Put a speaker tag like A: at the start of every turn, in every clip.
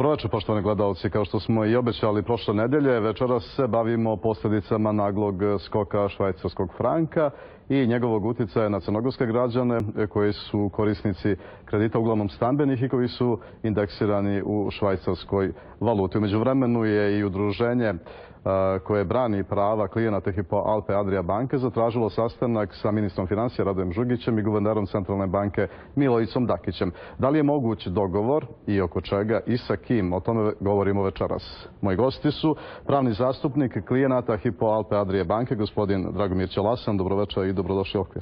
A: Dobroveče, poštovani gledalci. Kao što smo i obećali prošle nedelje, večeras se bavimo posljedicama naglog skoka švajcarskog franka i njegovog uticaja na crnogorske građane koji su korisnici kredita, uglavnom stambenih, i koji su indeksirani u švajcarskoj valuti. U međuvremenu je i udruženje koje brani prava klijenata Hypo Alpe Adria banke zatražilo sastanak sa ministrom financija Radojem Žugićem i guvernerom Centralne banke Milojicom Dakićem. Da li je moguć dogovor i oko čega i sa kim? O tome govorimo večeras. Moji gosti su pravni zastupnik klijenata Hypo Alpe Adria banke, gospodin Dragomir Ćelasan. Dobroveče i dobrodošli u Okvir.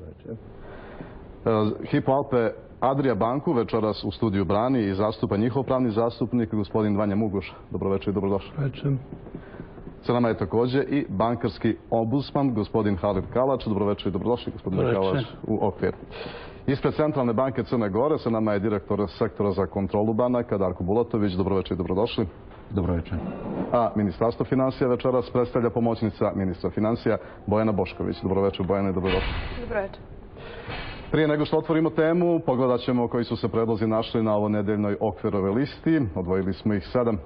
A: Hypo Alpe Adria banku večeras u studiju brani i zastupa njihov pravni zastupnik, gospodin Vanja Muguš. Dobroveče i dobrodošli. Sa nama je također i bankarski ombudsman, gospodin Halid Kalač. Dobroveče i dobrodošli, gospodine Kalač, u Okvir. Ispred Centralne banke Crne Gore sa nama je direktor sektora za kontrolu banaka, Darko Bulatović. Dobroveče i dobrodošli.
B: Dobroveče.
A: A Ministarstvo financija večeras predstavlja pomoćnica ministra financija Bojana Bošković. Dobroveče, Bojana, i dobrodošli.
C: Dobroveče.
A: Prije nego što otvorimo temu, pogledat ćemo koji su se predlozi našli na ovonedeljnoj Okvirove listi. Odvojili smo ih 7.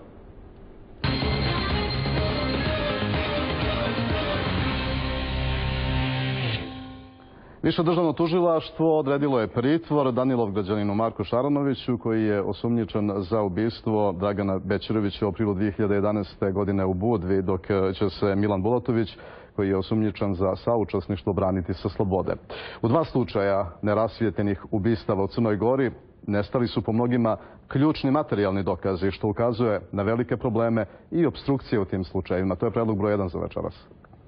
A: Više državno tužilaštvo odredilo je pritvor Danilov građaninu Marku Šaranoviću, koji je osumnjičen za ubistvo Dragana Bećirovića u aprilu 2011. godine u Budvi, dok će se Milan Bulatović, koji je osumnjičen za saučesništvo, braniti sa slobode. U 2 slučaja nerasvijetljenih ubistava u Crnoj Gori nestali su po mnogima ključni materijalni dokazi, što ukazuje na velike probleme i opstrukcije u tim slučajevima. To je predlog broj 1 za večeras.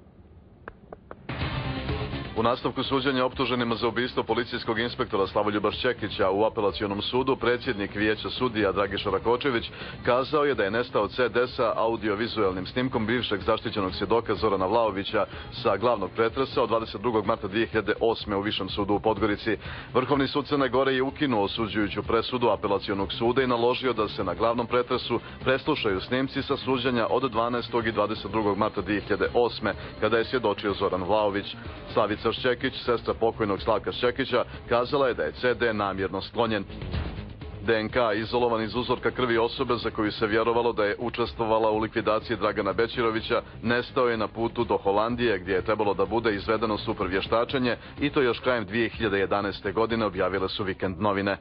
D: U nastavku suđenja optuženima za ubistvo policijskog inspektora Slavoljuba Šćekića u apelacionom sudu, predsjednik vijeća sudija Dragiša Rakočević kazao je da je nestao CD sa audiovizualnim snimkom bivšeg zaštićenog svjedoka Zorana Vlaovića sa glavnog pretresa od 22. marta 2008. u Višem sudu u Podgorici. Vrhovni sud Crne Gore je ukinuo osuđujuću presudu apelacionog suda i naložio da se na glavnom pretresu preslušaju snimci sa suđenja od 12. i 22. marta 2008. kada je svjedočio Zoran Vlaović. Slavica Šćekić, sestra pokojnog Slavka Šćekića, kazala je da je CD namjerno sklonjen. DNK, izolovan iz uzorka krvi osobe za koju se vjerovalo da je učestvovala u likvidaciji Dragana Bećirovića, nestao je na putu do Holandije, gdje je trebalo da bude izvedeno super vještačenje, i to još krajem 2011. godine, objavile su Vikend novine.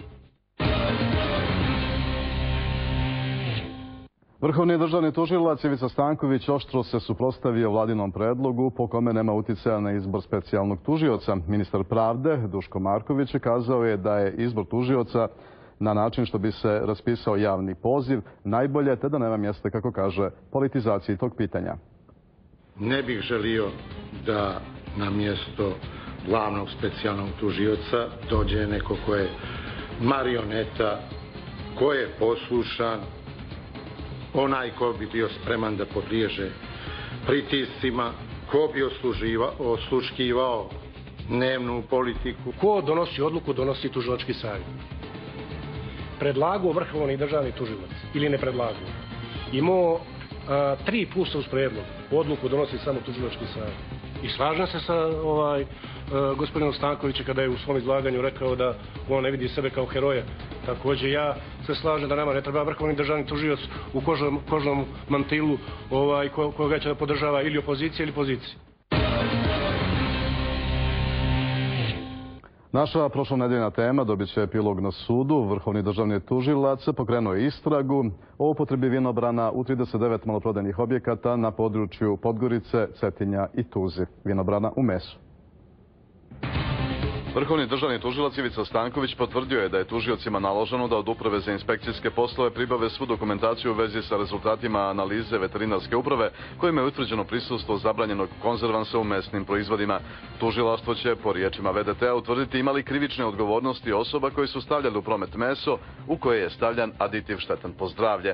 A: Vrhovni državni tužilac Ivica Stanković oštro se suprotstavio vladinom predlogu po kome nema uticaja na izbor specijalnog tužioca. Ministar pravde Duško Marković kazao je da je izbor tužioca na način što bi se raspisao javni poziv najbolje, te da nema mjesta, kako kaže, politizaciji tog pitanja.
E: Ne bih želio da na mjesto glavnog specijalnog tužioca dođe neko ko je marioneta, ko je poslušan, onaj ko bi bio spreman da podliježe pritiscima, ko bi osluškivao dnevnu politiku.
F: Ko donosi odluku, donosi tužilački savjet. Predlagao vrhovni državni tužilac ili ne predlagao. Imao 3 puta uz prijedlog. Odluku donosi samo tužilački savjet. I slažem se sa gospodinom Stankovićem kada je u svom izlaganju rekao da on ne vidi sebe kao heroja. Također ja se slažem da nama ne treba vrhovni državni tužioc u kožnom mantilu koga će da podržava ili opozicija ili pozicija.
A: Naša prošlonedeljna tema dobit će epilog na sudu. Vrhovni državni tužilac pokrenuo je istragu o upotrebi vinobrana u 39 maloprodajnih objekata na području Podgorice, Cetinja i Tuzi. Vinobrana u mesu.
D: Vrhovni državni tužilac Ivica Stanković potvrdio je da je tužiocima naloženo da od Uprave za inspekcijske poslove pribave svu dokumentaciju u vezi sa rezultatima analize veterinarske uprave, kojima je utvrđeno prisustvo zabranjenog konzervansa u mesnim proizvodima. Tužilaštvo će, po riječima VDT-a, utvrditi imali krivične odgovornosti osoba koji su stavljali u promet meso u koje je stavljan aditiv štetan po zdravlje.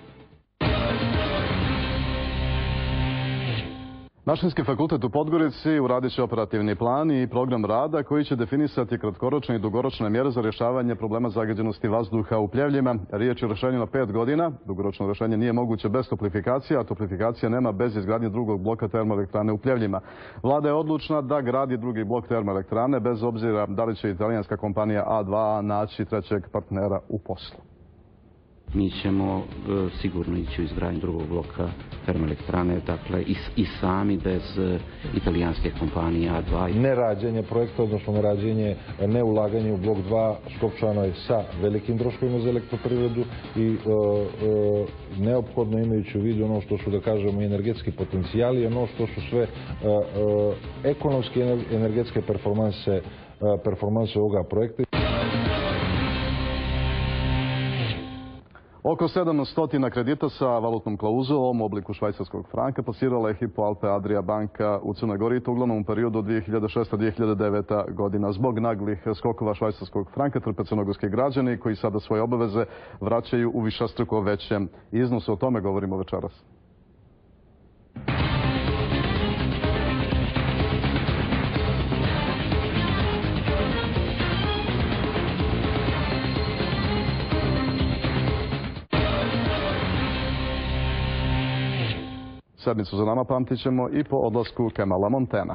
A: Mašinski fakultet u Podgorici uradit će operativni plan i program rada koji će definisati kratkoročne i dugoročne mjere za rješavanje problema zagađenosti vazduha u Pljevljima. Riječ je o rješenju na 5 godina. Dugoročno rješenje nije moguće bez toplifikacije, a toplifikacija nema bez izgradnje drugog bloka termoelektrane u Pljevljima. Vlada je odlučna da gradi drugi blok termoelektrane bez obzira da li će italijanska kompanija A2A naći trećeg partnera u poslu.
B: mi ćemo sigurno ići u izgradnju drugog bloka termoelektrane, dakle i sami bez italijanske kompanije A2.
C: Nerađenje projekta, odnosno neulaganje u blok 2 skopčano je sa velikim troškovima za elektroprivredu i neophodno imajući u vidu ono što su, da kažemo, energetski potencijali, ono što su sve ekonomske energetske performanse ovoga projekta.
A: Oko 700 kredita sa valutnom klauzulom u obliku švajcarskog franka plasirala je Hypo Alpe Adria banka u Crnoj Gori, i to uglavnom u periodu od 2006-2009 godina. Zbog naglih skokova švajcarskog franka trpe crnogorski građani koji sada svoje obaveze vraćaju u višestruko većem iznosu. O tome govorimo večeras. Sedmicu za nama pamtit ćemo i po odlasku Kemala Montana.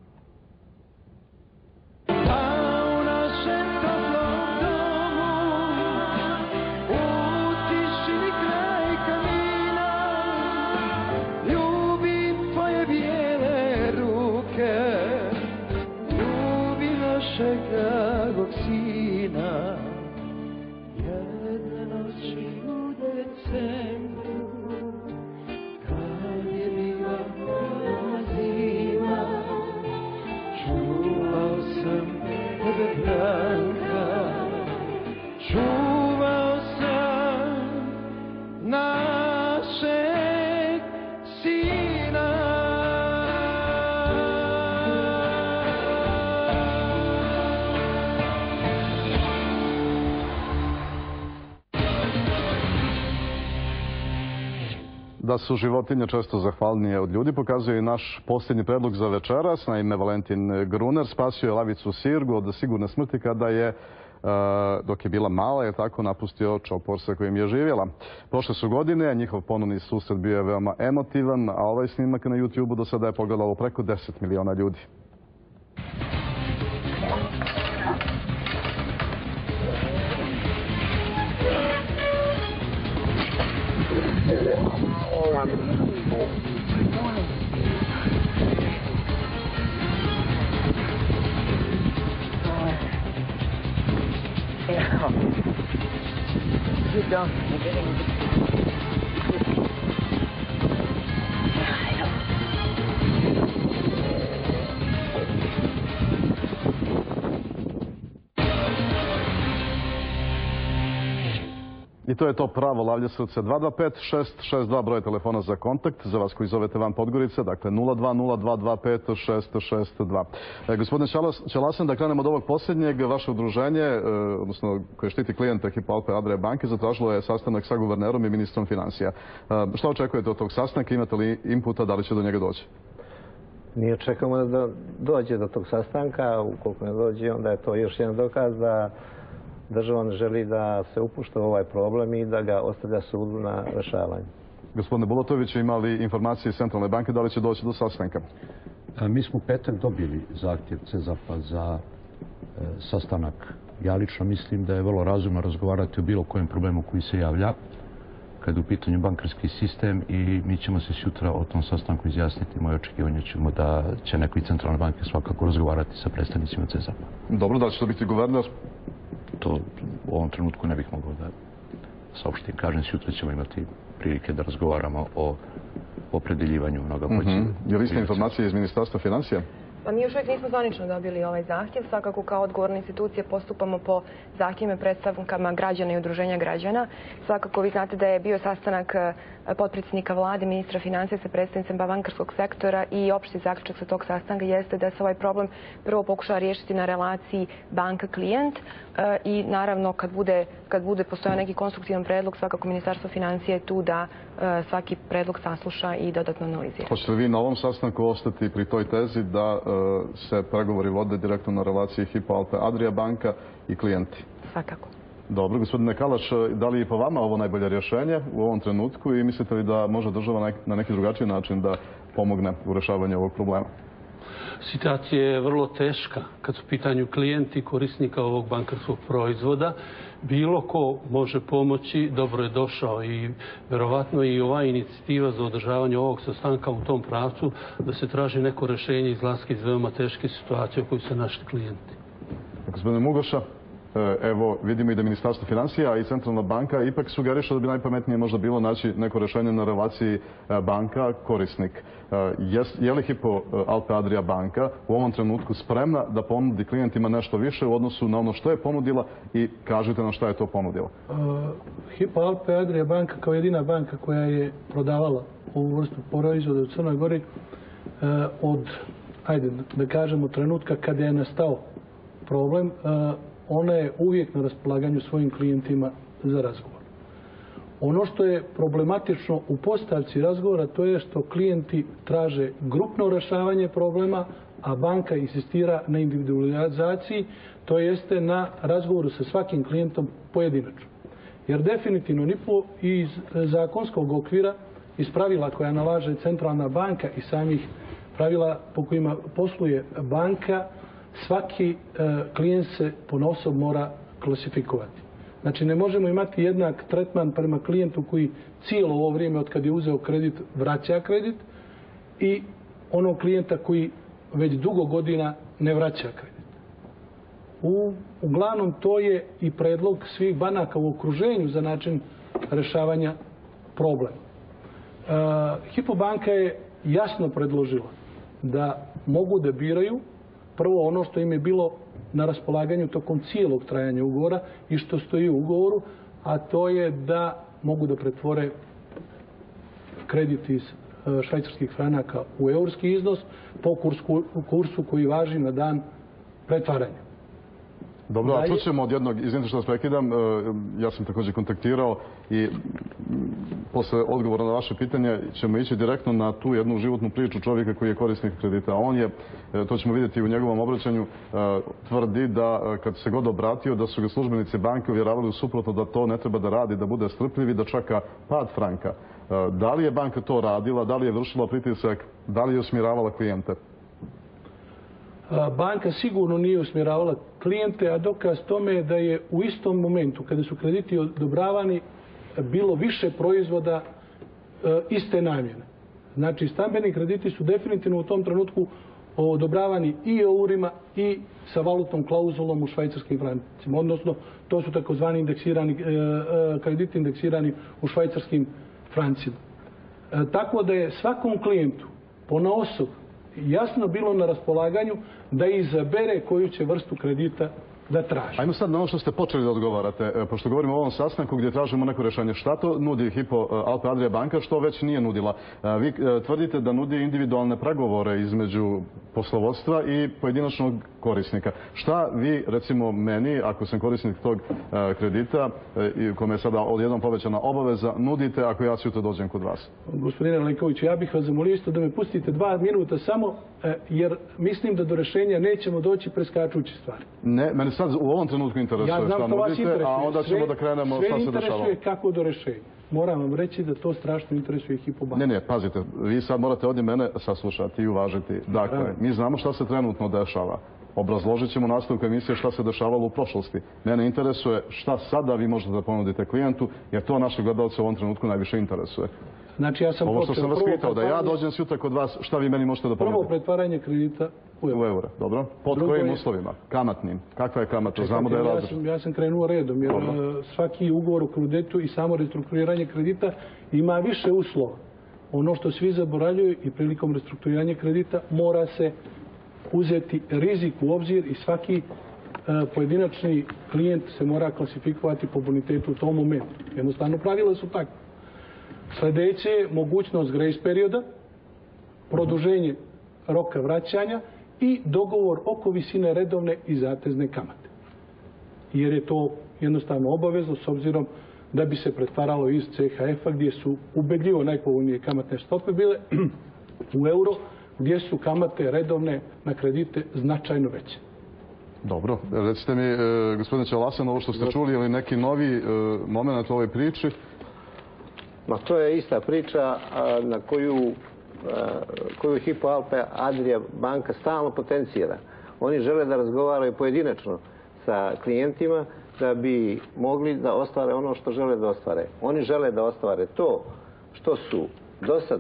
A: Da su životinje često zahvalnije od ljudi pokazuje i naš posljednji predlog za večeras. Naime, Valentin Gruner spasio je lavicu Sirgu od sigurne smrti kada je, dok je bila mala, je tako napustio čopor sa kojim je živjela. Prošle su godine, njihov ponovni susret bio je veoma emotivan, a ovaj snimak na YouTube-u do sada je pogledalo preko 10 miliona ljudi.
G: Good dog. I'm getting
A: I to je to pravo lavlje srce. 225-662 broj telefona za kontakt, za vas koji zovete van Podgorice, dakle 020225-662. Gospodine Čalasan, da krenemo od ovog posljednjeg, vaše udruženje, odnosno koje štiti klijente Hypo Alpe Adria banke, zatražilo je sastanak sa guvernerom i ministrom financija. Šta očekujete od tog sastanka? Imate li inputa da li će do njega doći?
H: Mi očekujemo da dođe do tog sastanka. Ukoliko ne dođe, onda je to još jedan dokaz da država ne želi da se upušta u ovaj problem i da ga ostavlja sudu na rešavanje.
A: Gospodine Bulatović, imali informacije iz Centralne banke da li će doći do sastanka?
I: Mi smo petak dobili zahtjev CEZAP-a za sastanak. Ja lično mislim da je vrlo razumno razgovarati o bilo kojem problemu koji se javlja kad je u pitanju bankarski sistem i mi ćemo se sutra o tom sastanku izjasniti. Moje očekivanje ćemo da će neko iz Centralne banke svakako razgovarati sa predstavnicima CEZAP-a.
A: Dobro, da će to biti guverner?
I: To u ovom trenutku ne bih mogao da saopštim. Kažem, sutra ćemo imati prilike da razgovaramo o opredeljivanju mnoga pođe.
A: Je li iste informacije iz Ministarstva financija?
J: Pa mi još uvijek nismo zvanično dobili ovaj zahtjev. Svakako kao odgovorna institucija postupamo po zahtjevima i predstavkama građana i udruženja građana. Svakako vi znate da je bio sastanak potpredsjednika vlade, ministra financija sa predstavnicima bankarskog sektora i opšti zaključak sa tog sastanka jeste da se ovaj problem prvo pokušava riješiti na relaciji banka-klijent i naravno kad bude postojao neki konstruktivan predlog, svakako Ministarstvo financija je tu da svaki predlog sasluša i dodatno analizira.
A: Hoćete li vi na ovom sastanku ostati pri toj tezi da se pregovori vode direktno na relaciji Hypo Alpe Adria banka i klijenti?
J: Svakako.
A: Dobro, gospodine Kalaš, da li je po vama ovo najbolje rješenje u ovom trenutku i mislite li da može država na neki drugačiji način da pomogne u rješavanju ovog problema?
G: Situacija je vrlo teška kad su u pitanju klijenti korisnika ovog bankarskog proizvoda. Bilo ko može pomoći, dobro je došao i verovatno i ova inicijativa za održavanje ovog sastanka u tom pravcu da se traži neko rješenje izlaska iz veoma teške situacije u kojoj su našli klijenti.
A: Gospodine Mugoša, evo vidimo i da Ministarstvo financija i Centralna banka ipak sugeriše da bi najpametnije možda bilo naći neko rješenje na relaciji banka-korisnik. Je li Hypo Alpe Adria banka u ovom trenutku spremna da ponudi klijentima nešto više u odnosu na ono što je ponudila i kažete nam šta je to ponudila?
K: Hypo Alpe Adria banka kao jedina banka koja je prodavala ovu vrstu proizvoda u Crnoj Gori od, ajde da kažemo, trenutka kada je nastao problem, ona je uvijek na raspolaganju svojim klijentima za razgovor. Ono što je problematično u postavci razgovora to je što klijenti traže grupno rješavanje problema, a banka insistira na individualizaciji, to jeste na razgovoru sa svakim klijentom pojedinačno. Jer definitivno ni iz zakonskog okvira, iz pravila koja nalaže Centralna banka i samih pravila po kojima posluje banka, svaki klijent se ponaosob mora klasifikovati. Znači ne možemo imati jednak tretman prema klijentu koji cijelo ovo vrijeme od kad je uzeo kredit vraća kredit i onog klijenta koji već dugo godina ne vraća kredit. Uglavnom to je i predlog svih banaka u okruženju za način rješavanja problema. Hypo banka je jasno predložila da mogu da biraju prvo ono što im je bilo na raspolaganju tokom cijelog trajanja ugovora i što stoji u ugovoru, a to je da mogu da pretvore kredit iz švajcarskih franaka u eurski iznos po kursu koji važi na dan pretvaranja.
A: Dobro, a čućemo od jednog, izvinite što vas prekidam, ja sam također kontaktirao i posle odgovora na vaše pitanje ćemo ići direktno na tu jednu životnu priču čovjeka koji je korisnik kredita. On je, to ćemo vidjeti u njegovom obraćanju, tvrdi da kad se god obratio da su ga službenici banke uvjeravali suprotno da to ne treba da radi, da bude strpljiv i da čeka pad franka. Da li je banka to radila, da li je vršila pritisak, da li je usmjeravala klijente?
K: Banka sigurno nije usmjeravala klijente, a dokaz tome je da je u istom momentu kada su krediti odobravani bilo više proizvoda iste namjene. Znači stambeni krediti su definitivno u tom trenutku odobravani i eurima i sa valutnom klauzulom u švajcarskim francima. Odnosno to su takozvani krediti indeksirani u švajcarskim francima. Tako da je svakom klijentu ponaosob jasno bilo na raspolaganju da izabere koju će vrstu kredita da traži.
A: Ajmo sad na ono što ste počeli da odgovarate, pošto govorimo o ovom sastanku gdje tražimo neko rješenje. Šta to nudi Hypo Alpe Adria banka što već nije nudila? Vi tvrdite da nudi individualne pregovore između poslovodstva i pojedinačnog korisnika. Šta vi, recimo meni, ako sam korisnik tog kredita, kome je sada odjednom povećana obaveza, nudite ako ja sutra dođem kod vas?
K: Gospodine Lenkoviću, ja bih vas zamolio isto da me pustite 2 minuta samo, jer mislim da do rješenja nećemo doći preskačući stvari.
A: Ne, meni sad u ovom trenutku interesuje šta nudite, a onda ćemo da krenemo šta se dešava.
K: Sve interesuje kako do rješenja. Moram vam reći da to strašno interesuje Hypo banku.
A: Ne, pazite, vi sad morate ovdje mene saslušati i uvažiti. Dakle, mi znamo šta se trenutno dešava. Obrazložit ćemo nastavku emisije šta se dešavalo u prošlosti. Mene interesuje šta sada vi možete da ponudite klijentu, jer to naše gledalce u ovom trenutku najviše interesuje.
K: Znači, ja sam
A: ovo što sam vas pitao, da ja dođem sutra kod vas, šta vi meni možete da ponudite?
K: Prvo pretvaranje kredita u euro.
A: Dobro. Pod kojim uslovima? Kamatnim? Kakva je kamata? Znamo da je različita.
K: Ja sam krenuo redom, jer svaki ugovor o kreditu i samo restrukturiranje kredita ima više uslova. Ono što svi zaboravljaju i prilikom restrukturiranja kredita mora se uzeti rizik u obzir i svaki pojedinačni klijent se mora klasifikovati po bonitetu u tom momentu. Jednostavno pravila su takve. Sljedeće je mogućnost grace perioda, produženje roka vraćanja i dogovor oko visine redovne i zatezne kamate. Jer je to jednostavno obavezno s obzirom da bi se pretvaralo iz CHF-a gdje su ubedljivo najpovoljnije kamatne stope bile u euro, gdje su kamate redovne na kredite značajno veće.
A: Dobro. Recite mi, gospodine Čalasan, ovo što ste čuli, je li neki novi moment u ovoj priči?
H: Ma to je ista priča na koju koju Hypo Alpe Adria banka stalno potencira. Oni žele da razgovaraju pojedinačno sa klijentima da bi mogli da ostvare ono što žele da ostvare. Oni žele da ostvare to što su do sad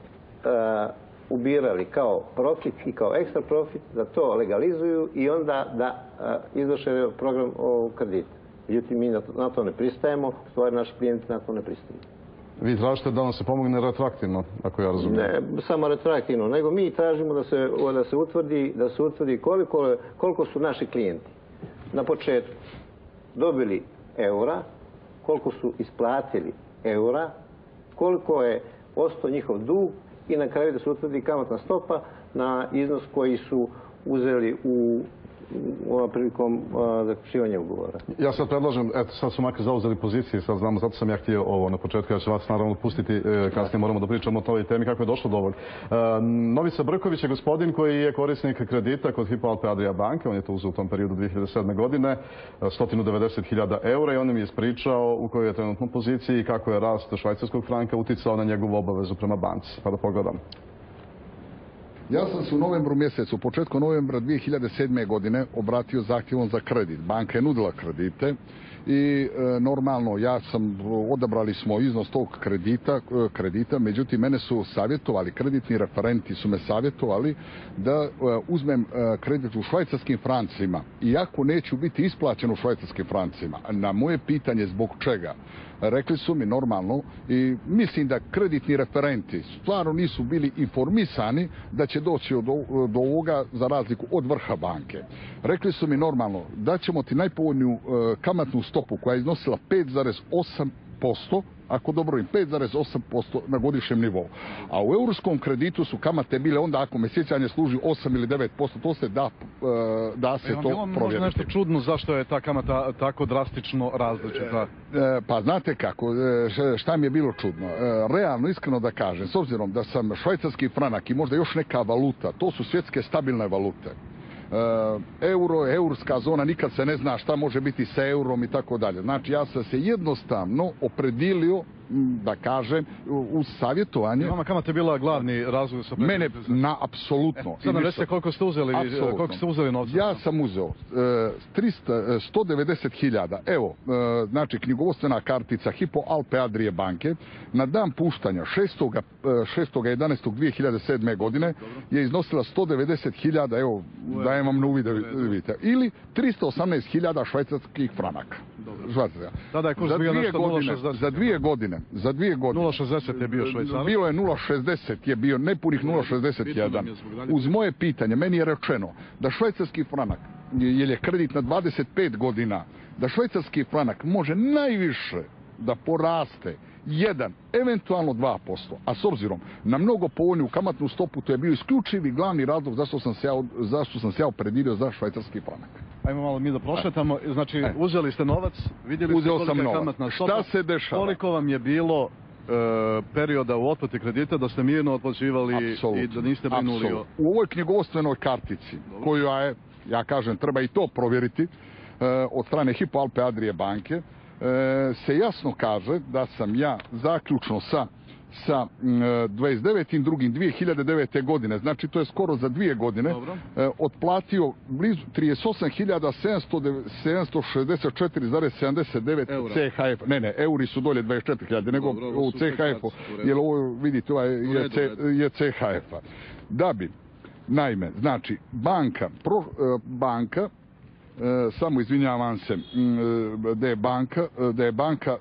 H: ubirali kao profit i kao ekstra profit, da to legalizuju i onda da izvrše program kredita. Međutim, mi na to ne pristajemo, u stvari naši klijenti na to ne pristaju.
A: Vi tražite da vam se pomogne retroaktivno, ako ja razumijem.
H: Ne samo retroaktivno, nego mi tražimo da se utvrdi koliko su naši klijenti na početku dobili eura, koliko su isplatili eura, koliko je ostao njihov dug i na kraju da se utvrdi kamatna stopa na iznos koji su uzeli prilikom zaključivanja ugovora.
A: Ja sad predlažem, eto sad su makar zauzeli pozicije, sad znamo, zato sam ja htio ovo na početku, ja ću vas naravno pustiti, kasnije moramo da pričamo o toj temi kako je došlo do ovog. Novica Brković je gospodin koji je korisnik kredita kod Hypo Alpe Adria banke, on je to uzeo u tom periodu 2007. godine, 190.000 eura i on mi je ispričao u kojoj je trenutno poziciji i kako je rast švajcarskog franka uticao na njegovu obavezu prema banci. Pa da pogledam.
L: Ja sam se u novembru mjesecu, početku novembra 2007. godine obratio zahtjevom za kredit. Banka je nudila kredite i normalno odabrali smo iznos tog kredita, međutim mene su savjetovali, kreditni referenti su me savjetovali da uzmem kredit u švajcarskim francima, iako neću biti isplaćen u švajcarskim francima. Na moje pitanje zbog čega, rekli su mi normalno i mislim da kreditni referenti stvarno nisu bili informisani da će doći do ovoga za razliku od vrha banke. Rekli su mi normalno da ćemo ti najpovoljniju kamatnu stopu koja je iznosila 5,8%, ako dobro im 5,8% na godišnjem nivou. A u eurskom kreditu su kamate bile onda, ako me sjećanje služi, 8 ili 9%, to se da se to provjeriti.
A: Možda nešto čudno zašto je ta kamata tako drastično različita?
L: Pa znate kako, šta mi je bilo čudno? Realno, iskreno da kažem, s obzirom da sam švajcarski franak i možda još neka valuta, to su svjetske stabilne valute. Euro, eurska zona, nikad se ne zna šta može biti sa eurom i tako dalje. Znači ja sam se jednostavno opredilio, da kažem, uz savjetovanje.
A: Vama kamata je bila glavni razlog sa
L: mene, apsolutno.
A: Sad nam recite koliko ste uzeli novca?
L: Ja sam uzeo 190.000. Evo, znači knjigovodstvena kartica Hypo Alpe Adria banke na dan puštanja 6.11.2007. godine je iznosila 190.000, evo, dajem vam na uvid da vidite, ili 318.000 švajcarskih franaka.
A: Tada je kurs bio nešto 0,60.
L: Za dvije godine.
A: 0,60 je bio švajcarac.
L: Bilo je 0,60, je bio nepunih 0,61. Uz moje pitanje, meni je rečeno da švajcarski franak, jer je kredit na 25 godina, da švajcarski franak može najviše da poraste 1, eventualno 2%. A s obzirom na mnogo povoljniju kamatnu stopu, to je bio isključivi glavni razlog zašto sam se ja opredilio za švajcarski franak.
A: Ajmo malo mi da prošetamo. Znači, uzeli ste novac, vidjeli ste kolika je kamatna stopa.
L: Šta se dešava?
A: Koliko vam je bilo perioda u otplati kredita da ste mirno otplaćivali i da niste brinuli o...
L: U ovoj knjigovodstvenoj kartici, koju ja kažem, treba i to provjeriti, od strane Hypo Alpe Adria banke, se jasno kaže da sam ja zaključno sa 29.2.2009. godine, znači to je skoro za 2 godine, otplatio blizu 38.764,79 CHF. Ne, euri su dolje 24.000, nego u CHF-u, jer ovo vidite je CHF-a. Da bi, naime, znači banka samo izvinjavam se, da je banka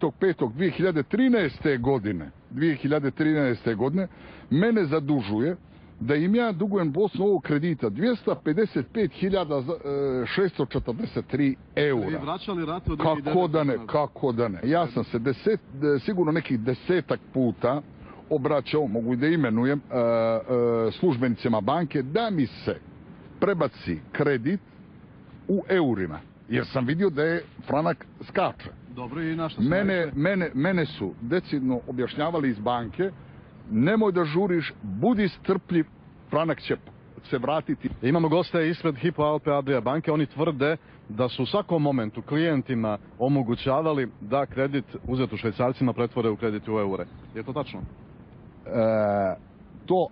L: 9.5.2013. godine mene zadužuje da im ja dugujem po osnovu ovog kredita 255.643 eura.
A: Vi vraćali rate od
L: 2009. Kako da ne. Ja sam se sigurno nekih 10-ak puta obraćao, mogu i da imenujem, službenicima banke da mi se prebaci kredit u eurima, jer sam vidio da je franak skače.
A: Dobro, i našta
L: mene su decidno objašnjavali iz banke, nemoj da žuriš, budi strpljiv, franak će se vratiti.
A: Imamo goste ispred Hypo Alpe Adria banke, oni tvrde da su u svakom momentu klijentima omogućavali da kredit uzet u švajcarcima pretvore u kredit u eure. Je to tačno?
L: To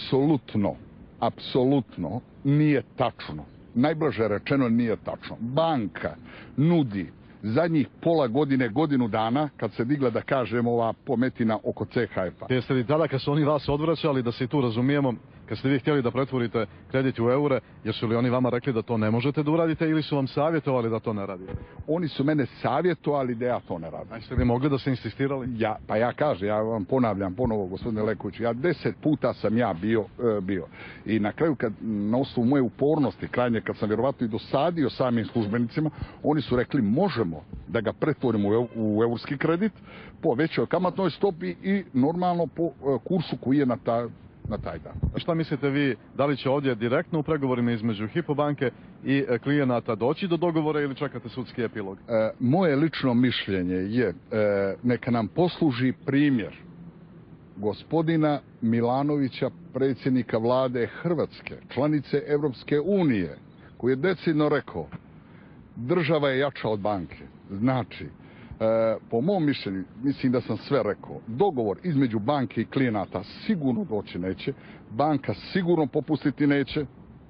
L: apsolutno nije tačno. Najblaže rečeno nije tačno. Banka nudi zadnjih pola godine, godinu dana, kad se digla, da kažem, ova pometina oko CHF-a.
A: Jeste li tada, kad su oni vas odvraćali, da se i tu razumijemo, kad ste vi htjeli da pretvorite kredit u eure, jesu li oni vama rekli da to ne možete da uradite ili su vam savjetovali da to ne radite?
L: Oni su mene savjetovali da ja to ne radim.
A: A jeste li mogli da se insistirali?
L: Ja vam ponavljam ponovo, gospodine Lekoviću, 10 puta sam ja bio. I na kraju, na osnovu moje upornosti, krajnje, kad sam vjerovatno i dosadio samim službenicima, oni su rekli možemo da ga pretvorimo u eurski kredit po većoj kamatnoj stopi i normalno po kursu koji je na taj dan.
A: Šta mislite vi, da li će ovdje direktno u pregovorima između Hypo banke i klijenata doći do dogovora ili čekate sudski epilog?
L: Moje lično mišljenje je neka nam posluži primjer gospodina Milanovića, predsjednika vlade Hrvatske, članice Europske unije, koji je decidno rekao država je jača od banke. Znači, po mom mišljenju, mislim da sam sve rekao, dogovor između banke i klijenata sigurno doći neće, banka sigurno popustiti neće.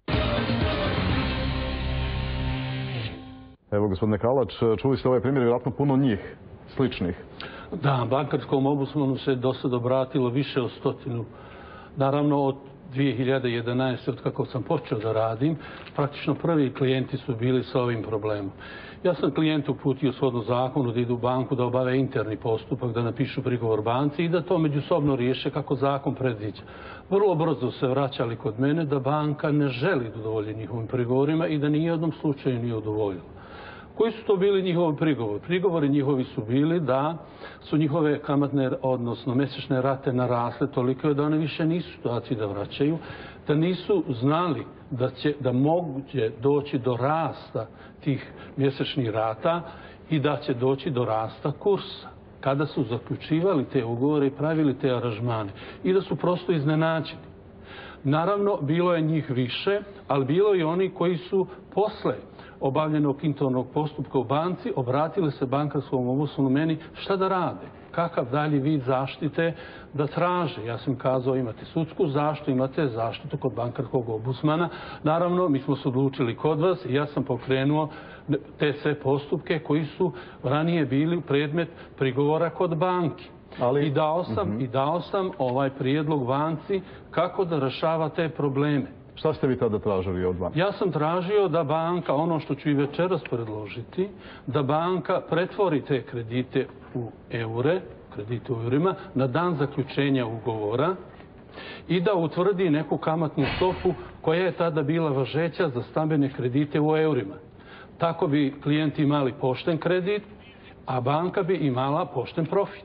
A: Evo, gospodine Kalač, čuli ste ovaj primjer, vjerojatno puno njih, sličnih.
G: Da, bankarskom ombudsmanu se do sad obratilo više od 100. Naravno, od 2011. od kako sam počeo da radim, praktično prvi klijenti su bili sa ovim problemom. Ja sam klijentu uputio shodno zakonu da idu u banku, da obave interni postupak, da napišu prigovor banci i da to međusobno riješe kako zakon predviđa. Vrlo brzo se vraćali kod mene da banka ne želi da udovolji njihovim prigovorima i da ni jednom slučaju nije udovoljila. Koji su to bili njihovi prigovori? Prigovori njihovi su bili da su njihove kamatne, odnosno mjesečne rate narasle toliko da one više nisu u situaciji da vraćaju, da nisu znali da moguće doći do rasta tih mjesečnih rata i da će doći do rasta kursa kada su zaključivali te ugovore i pravili te aranžmane i da su prosto iznenađeni. Naravno, bilo je njih više, ali bilo je oni koji su posle obavljenog internog postupka u banci obratili se bankarskom ombudsmanu meni šta da rade, kakav dalji vid zaštite da traže. Ja sam kazao imate sudsku zaštitu, imate zaštitu kod bankarskog ombudsmana. Naravno, mi smo se odlučili kod vas i ja sam pokrenuo te sve postupke koji su ranije bili predmet prigovora kod banki. I dao sam ovaj prijedlog banci kako da rešava te probleme.
A: Šta ste vi tada tražili od banke?
G: Ja sam tražio da banka, ono što ću i večeras predložiti, da banka pretvori te kredite u eure, kredite u eurima, na dan zaključenja ugovora i da utvrdi neku kamatnu stopu koja je tada bila važeća za stambene kredite u eurima. Tako bi klijenti imali pošten kredit, a banka bi imala pošten profit.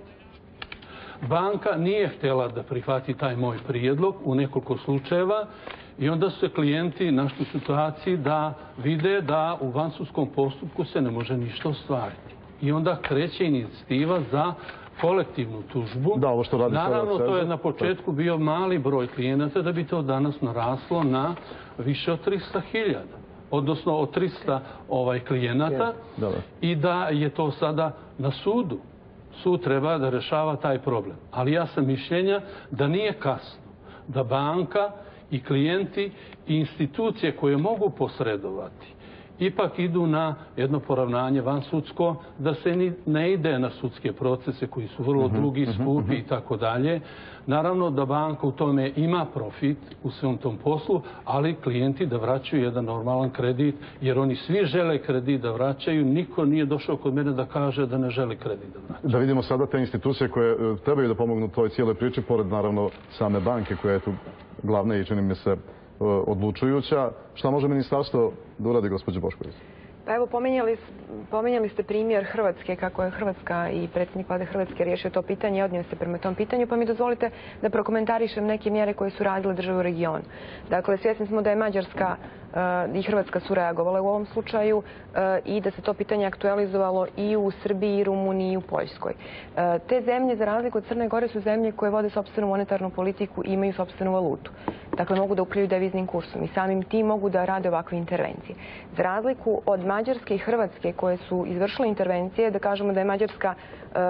G: Banka nije htjela da prihvati taj moj prijedlog u nekoliko slučajeva i onda su se klijenti našli u situaciji da vide da u vansudskom postupku se ne može ništa ostvariti. I onda kreće inicijativa za kolektivnu tužbu. Naravno, to je na početku bio mali broj klijenata da bi to danas naraslo na više od 300.000. Odnosno od 300 klijenata i da je to sada na sudu. Sud treba da rešava taj problem. Ali ja sam mišljenja da nije kasno da banka i klijenti i institucije koje mogu posredovati ipak idu na jedno poravnanje vansudsko, da se ne ide na sudske procese koji su vrlo dugi, skupi i tako dalje. Naravno da banka u tome ima profit u svom tom poslu, ali klijenti da vraćaju jedan normalan kredit, jer oni svi žele kredit da vraćaju. Niko nije došao kod mene da kaže da ne želi kredit da vraćaju.
A: Da vidimo sada te institucije koje trebaju da pomognu toj cijeloj priči, pored naravno same banke koja je tu glavna i čini mi se odlučujuća. Šta može ministarstvo da uradi, gospođo Bošković?
J: Pa evo, pominjali ste primjer Hrvatske, kako je Hrvatska i predsjednik vlade Hrvatske riješio to pitanje i odnio se prema tom pitanju, pa mi dozvolite da prokomentarišem neke mjere koje su radile države u regionu. Dakle, svjesni smo da je Mađarska i Hrvatska su reagovale u ovom slučaju i da se to pitanje aktualizovalo i u Srbiji, i Rumuniji, i u Poljskoj. Te zemlje, za razliku od Crne Gore, su zemlje koje vode sopstvenu monetarnu politiku i imaju sopstvenu valutu. Dakle, mogu da upravljaju deviznim kursom i samim tim mogu da rade ovakve intervencije. Za razliku od Mađarske i Hrvatske koje su izvršile intervencije, da kažemo da je Mađarska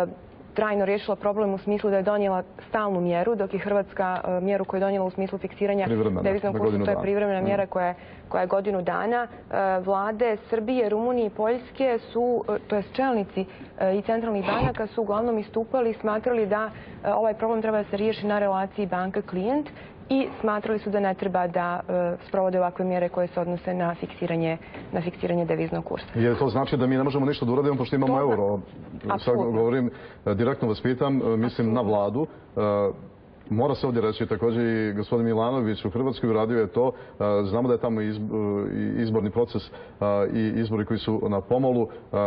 J: trajno riješila problem u smislu da je donijela stalnu mjeru, dok je Hrvatska mjeru koju je donijela u smislu fiksiranja deviznog kursa, to je privremena mjera koja je godinu dana. Vlade Srbije, Rumunije i Poljske su, to jest čelnici i centralnih banaka su uglavnom istupali i smatrali da ovaj problem treba da se riješi na relaciji banka-klijent i smatrali su da ne treba da sprovode ovakve mjere koje se odnose na fiksiranje deviznog kursa.
A: Jer to znači da mi ne možemo ništa da uradimo pošto imamo euro? Sad govorim, direktno vas pitam, mislim na vladu. Mora se ovdje reći, također i gospodin Milanović u Hrvatskoj uradio je to. Znamo da je tamo izborni proces i izbori koji su na pomolu.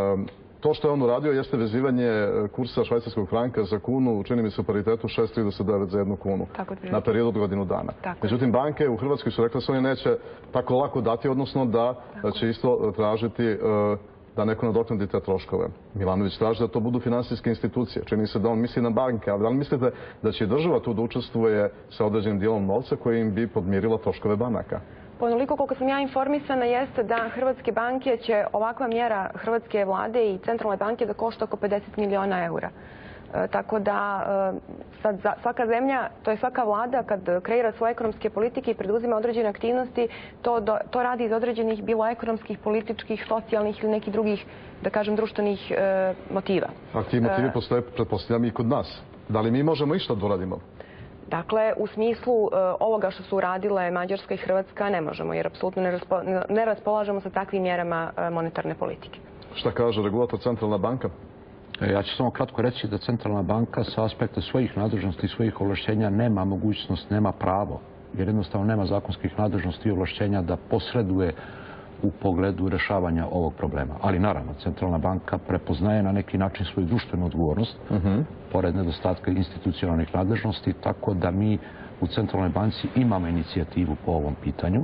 A: To što je on uradio jeste vezivanje kursa švajcarskog franka za kunu, čini mi se u paritetu 6,39 za jednu kunu na period od godinu dana. Međutim, banke u Hrvatskoj su rekle da se oni neće tako lako dati, odnosno da će isto tražiti da neko nadoknadi te troškove. Milanović traži da to budu finansijske institucije. Čini se da on misli na banke, ali da li mislite da će država tu da učestvuje sa određenim dijelom novca koji im bi podmirila troškove banaka?
J: Onoliko koliko sam ja informisana jeste da hrvatske banke će ovakva mjera hrvatske vlade i centralne banke da košta oko 50 miliona eura. Tako da sad svaka zemlja, to je svaka vlada kad kreira svoje ekonomske politike i preduzima određene aktivnosti, to radi iz određenih bilo ekonomskih, političkih, socijalnih ili nekih drugih, da kažem, društvenih motiva.
A: A ti motivi postoje, pretpostavljam, i kod nas. Da li mi možemo išta da uradimo?
J: Dakle, u smislu ovoga što su uradile Mađarska i Hrvatska ne možemo, jer apsolutno ne raspolažemo sa takvim mjerama monetarne politike.
A: Šta kaže regulator Centralna banka?
I: Ja ću samo kratko reći da Centralna banka sa aspekta svojih nadležnosti i svojih ovlašćenja nema mogućnost, nema pravo, jer jednostavno nema zakonskih nadležnosti i ovlašćenja da posreduje u pogledu rješavanja ovog problema. Ali naravno, Centralna banka prepoznaje na neki način svoju društvenu odgovornost, pored nedostatka institucionalnih nadležnosti, tako da mi u Centralnoj banci imamo inicijativu po ovom pitanju,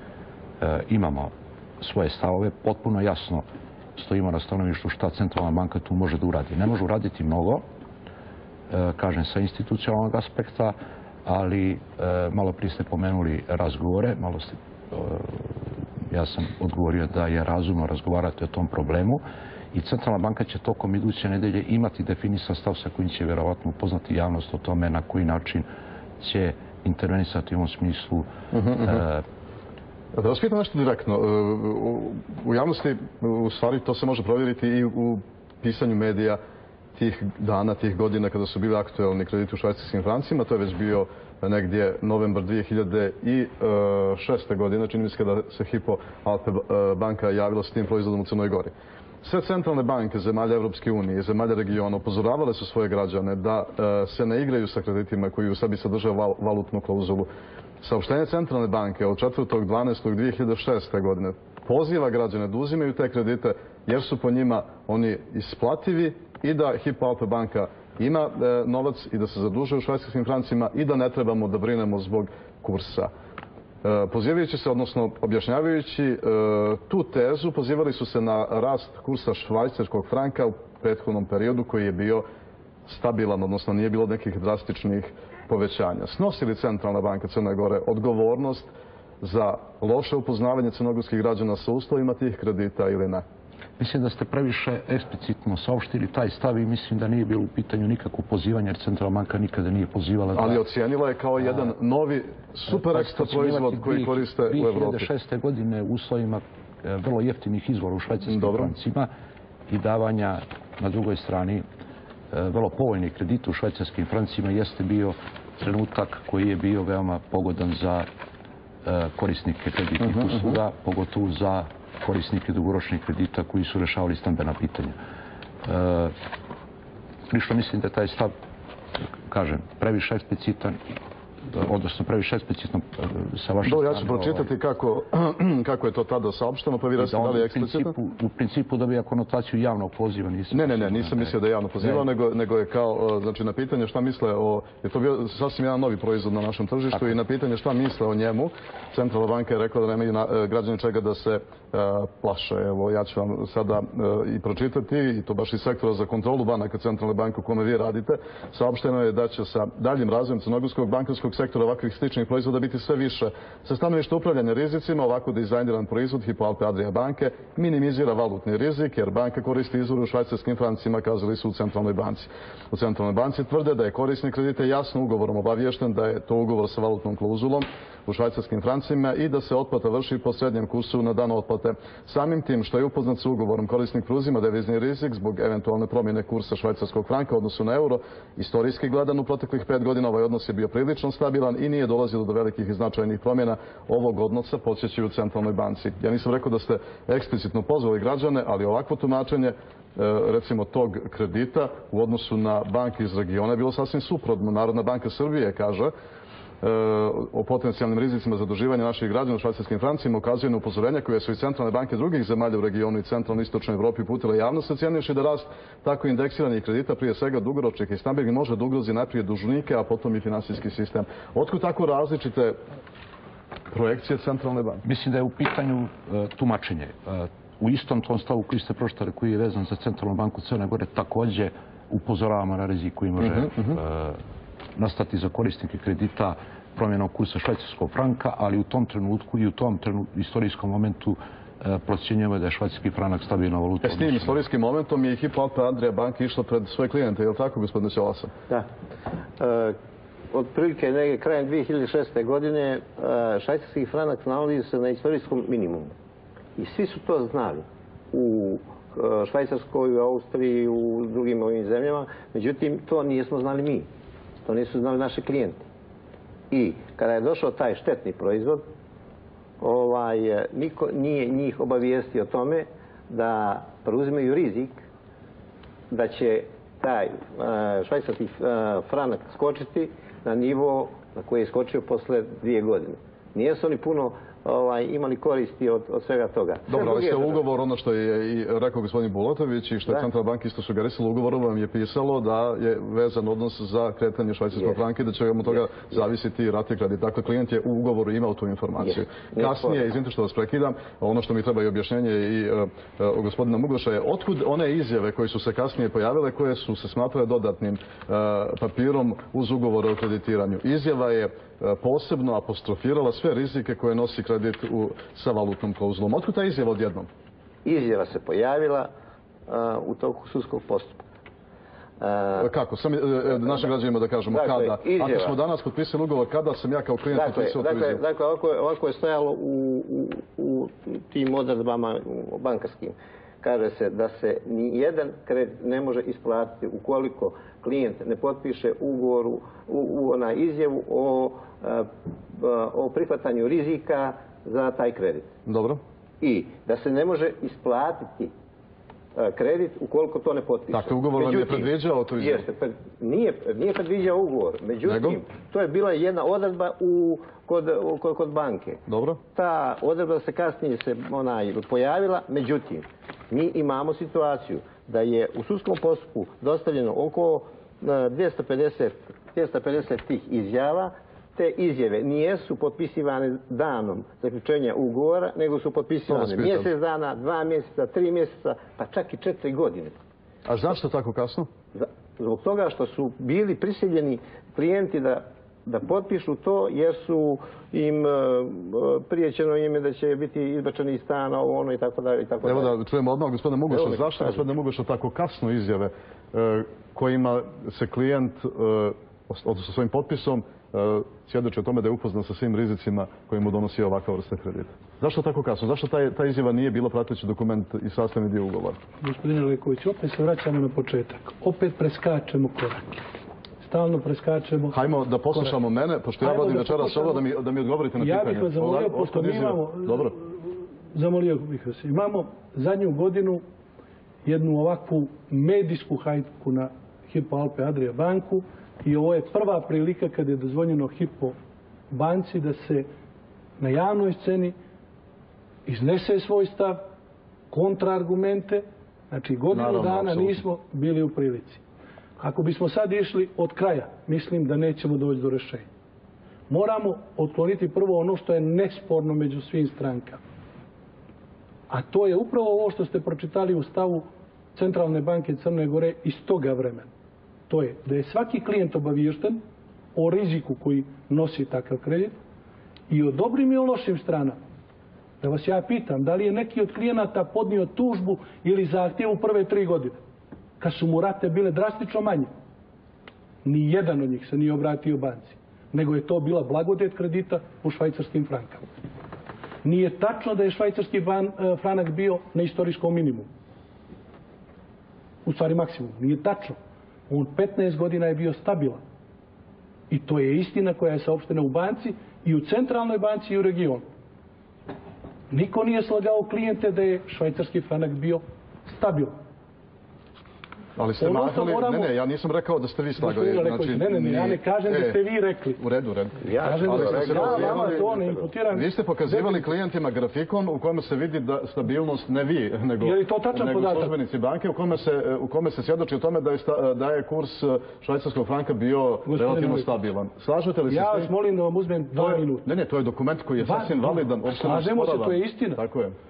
I: imamo svoje stavove, potpuno jasno stojimo na stanovištu šta Centralna banka tu može da uradi. Ne može uraditi mnogo, kažem, sa institucionalnog aspekta, ali malo prije ste pomenuli razgovore, ja sam odgovorio da je razumno razgovarati o tom problemu i Centralna banka će tokom iduće nedelje imati definisan stav sa kojim će vjerovatno upoznati javnost o tome na koji način će intervenisati u ovom smislu.
A: Da vas pitam nešto direktno. U javnosti, u stvari, to se može provjeriti i u pisanju medija tih dana, tih godina kada su bili aktuelni krediti u švajcarskim francima. To je već bio negdje novembar 2006. godine, čini mi se kada se Hypo Alpe banka javila s tim proizvodom u Crnoj Gori. Sve centralne banke zemalja Evropske unije i zemalja regiona upozoravale su svoje građane da se ne igraju sa kreditima koji u sebi sadrže valutnu klauzulu. Saopštenje Centralne banke od 4.12.2006. godine poziva građane da uzimaju te kredite jer su po njima oni isplativi i da Hypo Alpe banka ima novac i da se zadužuje u švajcarskim francima i da ne trebamo da brinemo zbog kursa. Pozivajući se, odnosno objašnjavajući tu tezu, pozivali su se na rast kursa švajcarskog franka u prethodnom periodu koji je bio stabilan, odnosno nije bilo nekih drastičnih povećanja. Snosi li Centralna banka Crne Gore odgovornost za loše upoznavanje crnogorskih građana sa uslovima tih kredita ili ne?
I: Mislim da ste previše eksplicitno saopštili taj stav i mislim da nije bilo u pitanju nikakvo pozivanje, jer Centralna banka nikada nije pozivala.
A: Ali ocijenila je kao jedan novi super ekstra proizvod koji koriste u Evropi.
I: 2006. godine u uslovima vrlo jeftinih izvora u švajcarskim francima i davanja na drugoj strani vrlo povoljnih kredita u švajcarskim francima jeste bio trenutak koji je bio veoma pogodan za korisnike kreditnih usluga, pogotovo za korisnike dugoročnih kredita koji su rešavali stambena pitanja. Lično mislim da je taj stav, kažem, previše eksplicitan, odnosno previše eksplicitno sa vaše strane.
A: Ja ću pročitati kako je to tada saopšteno, pa vi recite da li je eksplicitno.
I: U principu dobija konotaciju javnog poziva.
A: Nisam mislio da je javno pozivao, nego je kao, znači na pitanje šta misle o, je to bio sasvim jedan novi proizvod na našem tržištu i na pitanje šta misle o njemu, Centralna banka je rekla da nemaju građani čega da se plaše. Evo, ja ću vam sada i pročitati, i to baš iz sektora za kontrolu banaka Centralne banke u kome vi radite. Saopšteno je da će sa daljim razvojem crnogorskog bankarskog sektora ovakvih sličnih proizvoda biti sve više. Sa stanovišta upravljanja rizicima, ovako dizajniran proizvod Hypo Alpe Adria banke minimizira valutni rizik, jer banka koristi izvor u švajcarskim francima, kazali su u Centralnoj banci. U Centralnoj banci tvrde da je korisnik kredita jasno ugovorom obaviješten da je to ugovor sa valutnom klauzulom u švajcarskim francima i da se otplata vrši po srednjem kursu na dan otplate. Samim tim što je upoznat sa ugovorom, korisnik preuzima devizni rizik zbog eventualne promjene kursa švajcarskog franka u odnosu na euro. Istorijski gledan u proteklih 5 godina ovaj odnos je bio prilično stabilan i nije dolazilo do velikih i značajnih promjena ovog odnosa, podsjećaju u Centralnoj banci. Ja nisam rekao da ste eksplicitno pozvali građane, ali ovakvo tumačenje recimo tog kredita u odnosu na banke iz regiona je bilo sasvim suprotno. Narodna banka Srbije kaže o potencijalnim rizicima zaduživanja naših građana u švajcarskim francima, ukazuje na upozorenja koje su i centralne banke drugih zemalja u regionu i centralno istočnoj Evropi uputile javnost, ocjenjujući da rast tako indeksiranih kredita, prije svega dugoročnih i stabilnih, može da ugrozi najprije dužnike, a potom i finansijski sistem. Otkud tako različite projekcije centralne banke?
I: Mislim da je u pitanju tumačenje. U istom tom stavu koji ste pročitali, koji je vezan za Centralnu banku Crne Gore, također upozoravamo na rizik koji može nastati za korisnike kredita promjenom kursa švajcarskog franka, ali u tom trenutku i u tom istorijskom momentu procjenjujemo da je švajcarski franak stabilna valuta.
A: S tim istorijskim momentom je i Hypo Alpe Adria banka išla pred svoje klijente, je li tako, gospodine Ćolasa?
H: Da. Otprilike negdje krajem 2006. godine švajcarski franak nalazi se na istorijskom minimumu. I svi su to znali u Švajcarskoj, u Austriji, u drugim ovim zemljama. Međutim, to nismo znali mi. To nisu znali naši klijenti. I kada je došao taj štetni proizvod, niko nije njih obavijestio o tome da preuzimaju rizik da će taj švajcarski franak skočiti na nivo na koji je skočio posle 2 godine. Nijesu oni puno imali koristi od svega toga.
A: Dobro, ali ste ugovor, ono što je i rekao gospodin Bulatović i što je Centralna banka isto sugerisala, ugovorom vam je pisalo da je vezan odnos za kretanje švajcarskog franka i da će od toga zavisiti i rate kredita. Dakle, klijent je u ugovoru imao tu informaciju. Kasnije, izvinite što vas prekidam, ono što mi treba i objašnjenje i gospodina Muglaša je otkud one izjave koje su se kasnije pojavile, koje su se smatrale dodatnim papirom uz ugovor o kreditiranju. Izjava je posebno apostrofirala sve rizike koje nosi kredit sa valutnom klauzulom. Otkud ta izjava odjednom?
H: Izjava se pojavila u toku sudskog postupka.
A: Kako? Našim građanima da kažemo kada. Ako smo danas potpisali ugovor, kada sam ja kao klijent potpisao tu izjavu?
H: Dakle, ovako je stajalo u tim odredbama bankarskim. Kaže se da se ni jedan kredit ne može isplatiti ukoliko klijent ne potpiše ugovoru u izjavu o prihvatanju rizika za taj kredit.
A: Dobro.
H: I da se ne može isplatiti kredit ukoliko to ne potpiše.
A: Dakle, ugovor vam je predviđao to izjavu?
H: Nije predviđao ugovor. Međutim, to je bila jedna odredba kod banke.
A: Dobro.
H: Ta odredba se kasnije pojavila, međutim, mi imamo situaciju da je u sudskom postupku dostavljeno oko 250 tih izjava. Te izjave nijesu potpisivane danom zaključenja ugovora, nego su potpisivane mjesec dana, 2 mjeseca, 3 mjeseca, pa čak i 4 godine.
A: A zašto tako kasno?
H: Zbog toga što su bili prisiljeni klijenti da potpišu to, jer su im prijećeno ime da će biti izbačeni iz stana, ono i tako dalje.
A: Evo da čujemo odmah gospodine Mugoša. Zašto gospodine Mugoša tako kasno izjave kojima se klijent, odnosno svojim potpisom, svjedoči o tome da je upoznan sa svim rizicima koji mu donosi ovakva vrsta kredita? Zašto tako kasno? Zašto ta izjava nije bila prateći dokument i sastavni dio ugovora?
K: Gospodine Leković, opet se vraćamo na početak. Opet preskačemo korake. Stalno preskačemo.
A: Hajmo da poslušamo mene, pošto ja vodim večeras ovo, da mi odgovorite na pitanje.
K: Ja bih vas zamolio, pošto mi imamo...
A: Dobro.
K: Zamolio bih vas. Imamo zadnju godinu jednu ovakvu medijsku hajku na Hypo Alpe Adria banku i ovo je prva prilika kada je dozvoljeno Hypo banci da se na javnoj sceni iznese svoj stav, kontraargumente. Znači, godinu dana nismo bili u prilici. Ako bismo sad išli od kraja, mislim da nećemo doći do rješenja. Moramo otkloniti prvo ono što je nesporno među svim strankama. A to je upravo ovo što ste pročitali u stavu Centralne banke Crne Gore iz toga vremena. To je da je svaki klijent obaviješten o riziku koji nosi takav kredit i o dobrim i o lošim stranama. Da vas ja pitam, da li je neki od klijenata podnio tužbu ili zahtjev u prve 3 godine, kad su mu rate bile drastično manje? Ni jedan od njih se nije obratio banci, nego je to bila blagodet kredita u švajcarskim frankama. Nije tačno da je švajcarski franak bio na istorijskom minimumu. U stvari maksimum. Nije tačno. On 15 godina je bio stabilan. I to je istina koja je saopštena u banci i u centralnoj banci i u regionu. Niko nije slagao klijente da je švajcarski franak bio stabilan.
A: Ali ste mahali, ne, ja nisam rekao da ste vi slagali.
K: Ne, ja ne kažem da ste vi rekli.
A: U redu. Vi ste pokazivali klijentima grafikon u kojem se vidi da stabilnost ne vi, nego službenici banke, u kome se svjedoči o tome da je kurs švajcarskog franka bio relativno stabilan. Slažete li se s tim?
K: Ja vas molim da vam uzmem 2 minuta.
A: Ne, to je dokument koji je sasvim validan.
K: Slažemo se, to je istina.
A: Tako je.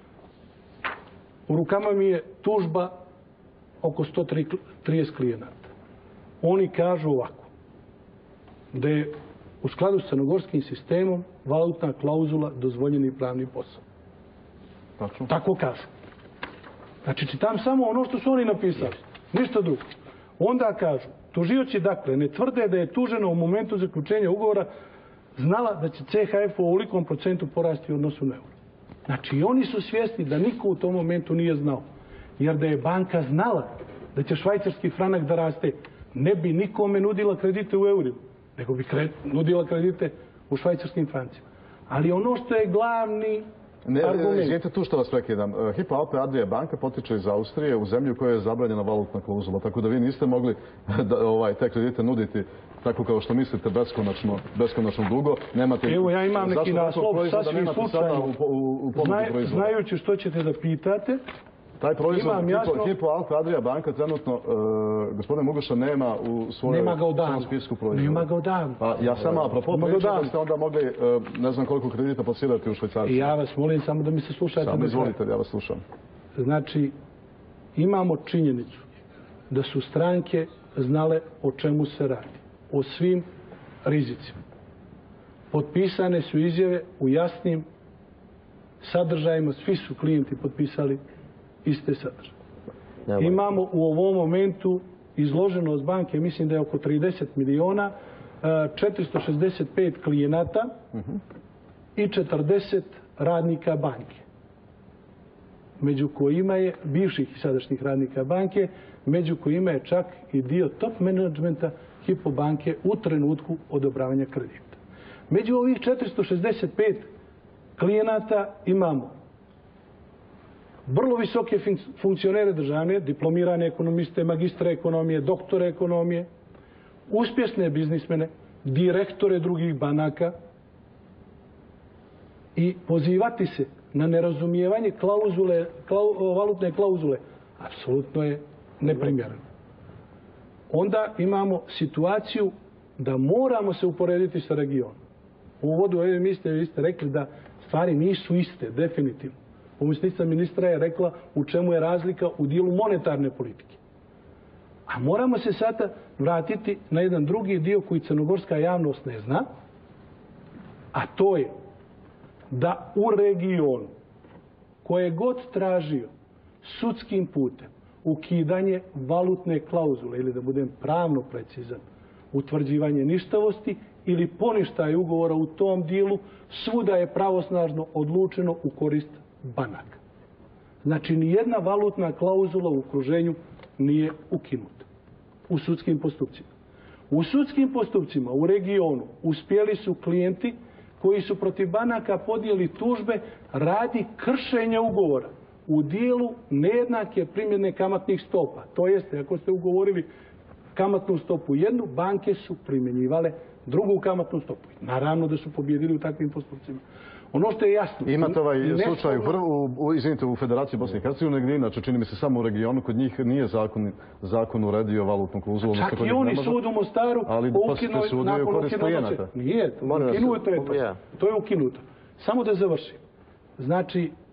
K: U rukama mi je tužba oko 130 klijenata. Oni kažu ovako, da je u skladu s crnogorskim sistemom valutna klauzula dozvoljeni pravni posao.
A: Tačno.
K: Tako kažu. Znači, čitam samo ono što su oni napisali. Ništa drugo. Onda kažu, tužioci dakle ne tvrde da je tužena u momentu zaključenja ugovora znala da će CHF u ovolikom procentu porasti u odnosu na euro. Znači, oni su svjesni da niko u tom momentu nije znao. Jer da je banka znala da će švajcarski franak da raste, ne bi nikome nudila kredite u eurima, nego bi nudila kredite u švajcarskim francima. Ali ono što je glavni argument...
A: Izvijete tu što vas prekidam. Hypo Alpe Adria banka potiče iz Austrije u zemlju koja je zabranjena valutna klauzula, tako da vi niste mogli te kredite nuditi tako kao što mislite beskonačno dugo.
K: Evo, ja imam neki naslov, sasvim slučajno, znajući što ćete da pitate.
A: Taj proizvod Hypo Alpe Adria banka trenutno, gospodin Muguša, nema u svojom spisku proizvoda.
K: Nema ga odavno.
A: Pa ja samo apropo pričam da ste onda mogli ne znam koliko kredita plasirati u Švajcarcima.
K: I ja vas molim samo da mi se slušate.
A: Samo izvolite, ja vas slušam.
K: Znači, imamo činjenicu da su stranke znale o čemu se radi. O svim rizicima. Potpisane su izjave u jasnim sadržajima, svi su klijenti potpisali iste sadržaje. Imamo u ovom momentu izloženost banke, mislim da je oko 30 miliona, 465 klijenata i 40 radnika banke. Među kojima je, bivših i sadašnjih radnika banke, među kojima je čak i dio top menadžmenta Hypo banke u trenutku odobravanja kredita. Među ovih 465 klijenata imamo vrlo visoke funkcionere državne, diplomirane ekonomiste, magistre ekonomije, doktore ekonomije, uspješne biznismene, direktore drugih banaka i pozivati se na nerazumijevanje valutne klauzule apsolutno je neprimjereno. Onda imamo situaciju da moramo se uporediti sa regionom. U uvodu ove emisije vi ste rekli da stvari nisu iste, definitivno. Pomoćnica ministra je rekla u čemu je razlika u dijelu monetarne politike. A moramo se sada vratiti na jedan drugi dio koji crnogorska javnost ne zna, a to je da u regionu koje god tražio sudskim putem ukidanje valutne klauzule, ili da budem pravno precizan, utvrđivanje ništavosti ili poništaj ugovora u tom dijelu, svuda je pravosnažno odlučeno u korist banaka. Znači, nijedna valutna klauzula u okruženju nije ukinuta u sudskim postupcima. U sudskim postupcima u regionu uspjeli su klijenti koji su protiv banaka podnijeli tužbe radi kršenja ugovora u dijelu nejednake primjene kamatnih stopa. To jeste, ako ste ugovorili kamatnu stopu jednu, banke su primjenjivale drugu kamatnu stopu. Naravno da su pobjedili u takvim postupcima. Ono što je jasno...
A: Imate ovaj slučaj u Federaciji Bosne i Hercegovine, gdje inače, čini mi se, samo u regionu, kod njih nije zakon uredio valutnu klauzulu.
K: Čak i oni sud u Mostaru ukinuo nakon ukinuto. Nije, ukinuto je to. To je ukinuto. Samo da završim. Znači,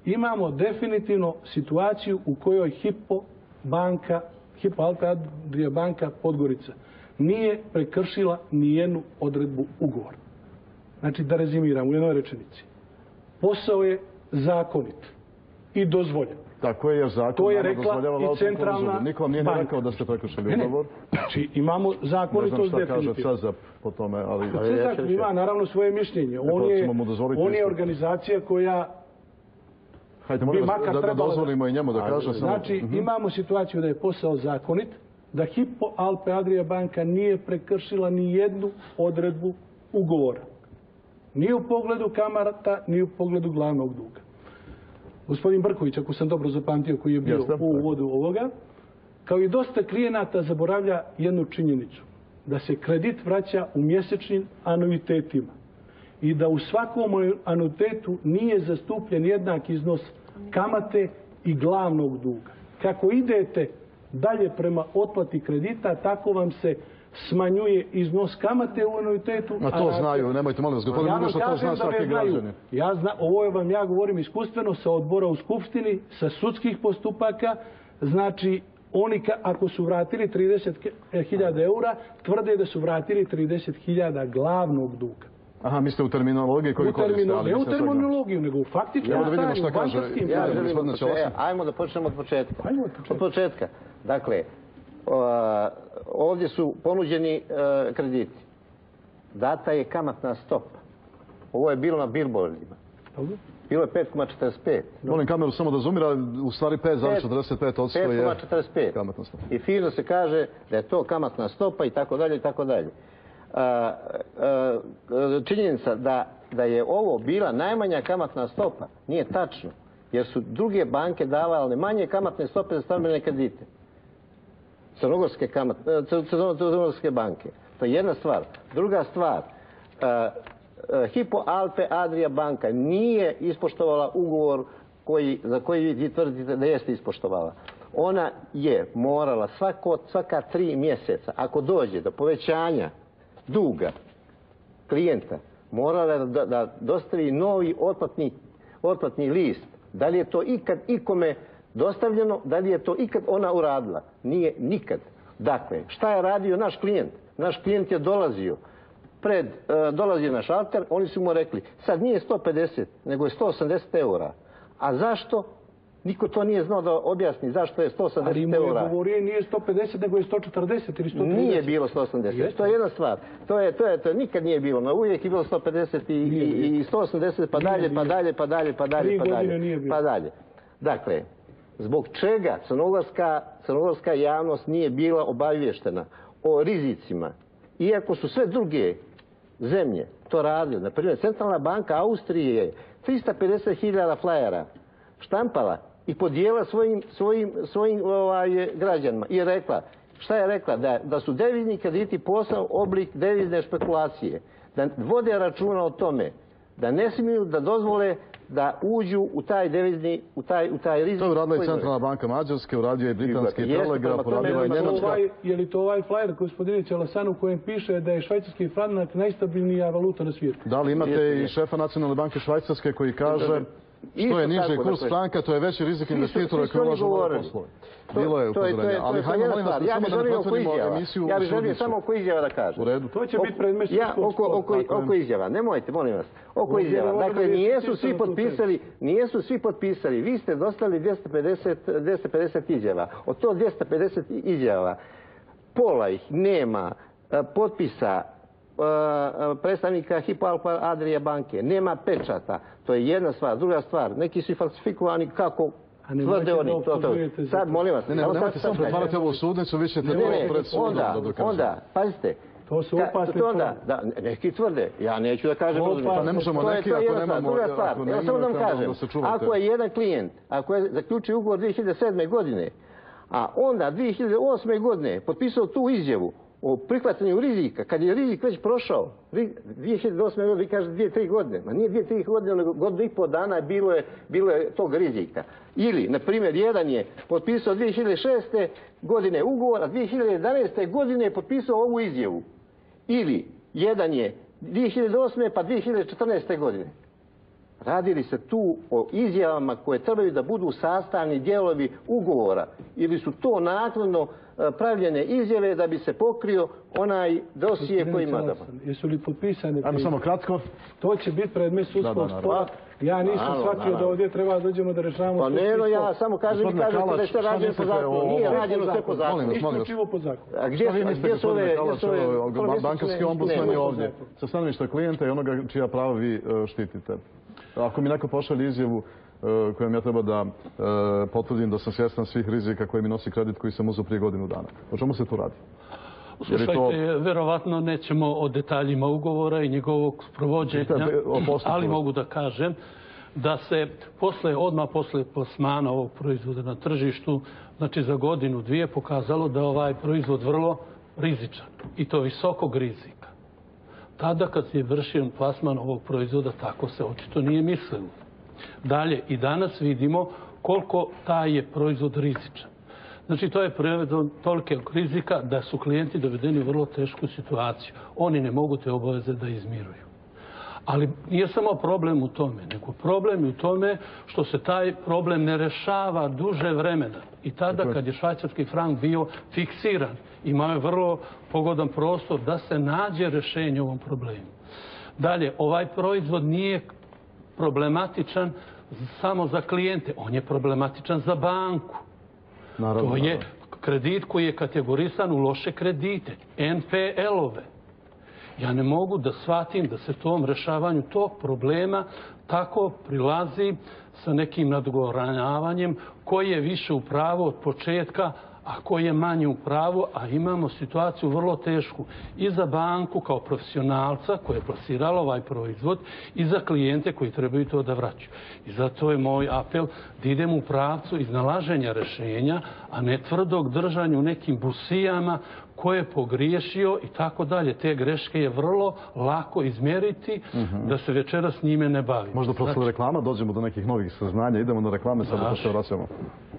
K: imamo definitivno situaciju u kojoj Hypo Alpe Adria banka Podgorica nije prekršila nijednu odredbu ugovora. Znači, da rezimiram u jednoj rečenici. Posao je zakonit i dozvoljen.
A: Tako je, jer zakon
K: to je rekla i centralna banka.
A: Niko vam nije rekao da ste prekršili ugovor.
K: Znači, imamo zakonitost definitivno.
A: Ne znam šta kaže CEZAP po tome, ali...
K: CEZAP ima naravno svoje mišljenje. On je organizacija koja...
A: Hajde, molim vas da dozvolimo i njemu da kaže.
K: Znači, imamo situaciju da je posao zakonit, da Hypo Alpe Adria banka nije prekršila ni jednu odredbu ugovora. Ni u pogledu kamata, ni u pogledu glavnog duga. Gospodin Brković, ako sam dobro zapamtio, koji je bio u uvodu ovoga, kao i dosta klijenata zaboravlja jednu činjenicu. Da se kredit vraća u mjesečnim anuitetima. I da u svakom anuitetu nije zastupljen jednak iznos kamate i glavnog duga. Kako idete dalje prema otplati kredita, tako vam se smanjuje iznos kamate u anuitetu.
A: A to znaju, nemojte molim vas, gospodin Miloš, to zna svaki građanin.
K: Ovo vam ja govorim iskustveno sa odbora u Skupštini, sa sudskih postupaka. Znači, oni ako su vratili 30.000 eura, tvrde da su vratili 30.000 glavnog duga.
A: Aha, mislite u terminologiji koju koriste.
K: Ne u terminologiju, nego u faktičnom stanju, u bankarskim stanju.
H: Ajmo da počnemo od početka. Od početka. Dakle, ovdje su ponuđeni krediti. Data je kamatna stopa. Ovo je bilo na billboardima. Bilo je 5,45.
A: Molim kameru samo da zoomira, u stvari 5,45% je kamatna stopa.
H: I fino se kaže da je to kamatna stopa i tako dalje i tako dalje. Činjenica da je ovo bila najmanja kamatna stopa nije tačno, jer su druge banke davale manje kamatne stope za stambene kredite. Crnogorske banke. To je jedna stvar. Druga stvar, Hypo Alpe Adria banka nije ispoštovala ugovor za koji vi tvrdite da jeste ispoštovala. Ona je morala svaka 3 mjeseca, ako dođe do povećanja duga klijenta, morala da dostavi novi otplatni list. Da li je to ikad ikome dostavljeno, da li je to ikad ona uradila? Nije nikad. Dakle, šta je radio naš klijent? Naš klijent je dolazio na šalter, oni su mu rekli, sad nije 150, nego je 180 eura. A zašto? Niko to nije znao da objasni zašto je 180 eura.
K: Ali mu je govorio nije 150, nego je 140 ili 130.
H: Nije bilo 180. To je jedna stvar. To nikad nije bilo. No, uvijek je bilo 150 i 180, pa dalje. Dakle, zbog čega crnogorska javnost nije bila obavještena o rizicima, iako su sve druge zemlje to radile. Naprimjer, Centralna banka Austrije je 350.000 flajera štampala i podijela svojim građanima. I rekla, šta je rekla? Da su devizni krediti posao oblik devizne špekulacije. Da vode računa o tome. Da ne smiju da dozvole da uđu u taj devizni, u taj rizik.
A: To je uradila i Centralna banka Mađarske, uradio je Britanski Telegraf, uradila je Njemačka.
K: Je li to ovaj flajer, gospodine Ćelasanu, u kojem piše da je švajcarski franak najstabilnija valuta na svijetu?
A: Da li imate i šefa Nacionalne banke Švajcarske koji kaže što je niži kurs franka, to je veći rizik investitora koji ulažu u ove poslove. Bilo je upozorenje. Ali hajmo, molim vas, samo da ne pretvorimo emisiju u
H: Ja bih želio samo oko izjava da kažem.
A: U redu.
K: To će biti predmešćinskog sporta.
H: Oko izjava, nemojte, molim vas. Oko izjava. Dakle, nijesu svi potpisali. Vi ste dostali 250 izjava. Od to 250 izjava, pola ih nema potpisa predstavnika Hypo Alpe Adria banke. Nema pečata. To je jedna stvar. Druga stvar, neki su falsifikovani kako tvrde oni. Sad, molim vas.
A: Nemojte samo pretvarati ovo u sudnicu, vi ćete to pred sudom da dokažete.
H: Onda, pazite.
K: To su opasni tvrde.
H: Neki tvrde. Ja neću da kažem.
A: Pa ne možemo neki ako nemamo...
H: Druga stvar. Evo samo da vam kažem. Ako je jedan klijent, ako je zaključio ugovor 2007. godine, a onda 2008. godine potpisao tu izjavu o prihvatanju rizika, kad je rizik već prošao, 2008. godine, vi kažete 2-3 godine, ma nije 2-3 godine, nego godinu i pol dana bilo je tog rizika. Ili, na primjer, jedan je potpisao 2006. godine ugovor, a 2011. godine je potpisao ovu izjavu. Ili, jedan je 2008. pa 2014. godine. Radi li se tu o izjavama koje trebaju da budu sastavni dijelovi ugovora ili su to naknadno pravljene izjave da bi se pokrio onaj dosije koji ima da...
K: Jesu li potpisane?
A: Ajmo samo kratko.
K: To će biti predmet sudskog spora. Ja nisam shvatio da ovdje treba dođemo da rešavamo
H: sudski spor. Pa ne, ja samo kažem da je sve rađeno po zakonu. Nije rađeno sve po zakonu.
K: Isključivo po zakonu.
A: A gdje su ove... Bankarski ombudsman je ovdje. Sa stanovišta klijenta i onoga čija prava vi štitite. Ako mi neko pošalje izjavu kojom ja treba da potvrdim da sam svjestan svih rizika koje mi nosi kredit koji sam uzeo prije godinu dana. O čemu se tu radi?
G: Slušajte, verovatno nećemo o detaljima ugovora i njegovog sprovođenja, ali mogu da kažem da se odmah posle plasmana ovog proizvoda na tržištu, znači za godinu, dvije, pokazalo da je ovaj proizvod vrlo rizičan i to visokog rizika. Tada kad je vršen plasman ovog proizvoda, tako se očito nije mislilo. Dalje, i danas vidimo koliko taj je proizvod rizičan. Znači, to je prevedeno tolikog rizika da su klijenti dovedeni u vrlo tešku situaciju. Oni ne mogu te obaveze da izmiruju. Ali nije samo problem u tome, nego problem je u tome što se taj problem ne rešava duže vremena. I tada kad je švajcarski frank bio fiksiran, imao je vrlo pogodan prostor da se nađe rešenje ovom problemu. Dalje, ovaj proizvod nije problematičan samo za klijente, on je problematičan za banku. To je kredit koji je kategorisan u loše kredite, NPL-ove. Ja ne mogu da shvatim da se tom rešavanju tog problema tako prilazi sa nekim nadgovoranjavanjem koji je više u pravu od početka, a koji je manje u pravu, a imamo situaciju vrlo tešku i za banku kao profesionalca koja je plasirala ovaj proizvod i za klijente koji trebaju to da vraćaju. I zato je moj apel da idemo u pravcu iznalaženja rešenja, a ne tvrdog držanja u nekim busijama koje je pogriješio i tako dalje. Te greške je vrlo lako izmjeriti da se večeras njime ne bavimo.
A: Možda posle reklama dođemo do nekih novih saznanja. Idemo na reklame, sada pa se vraćamo.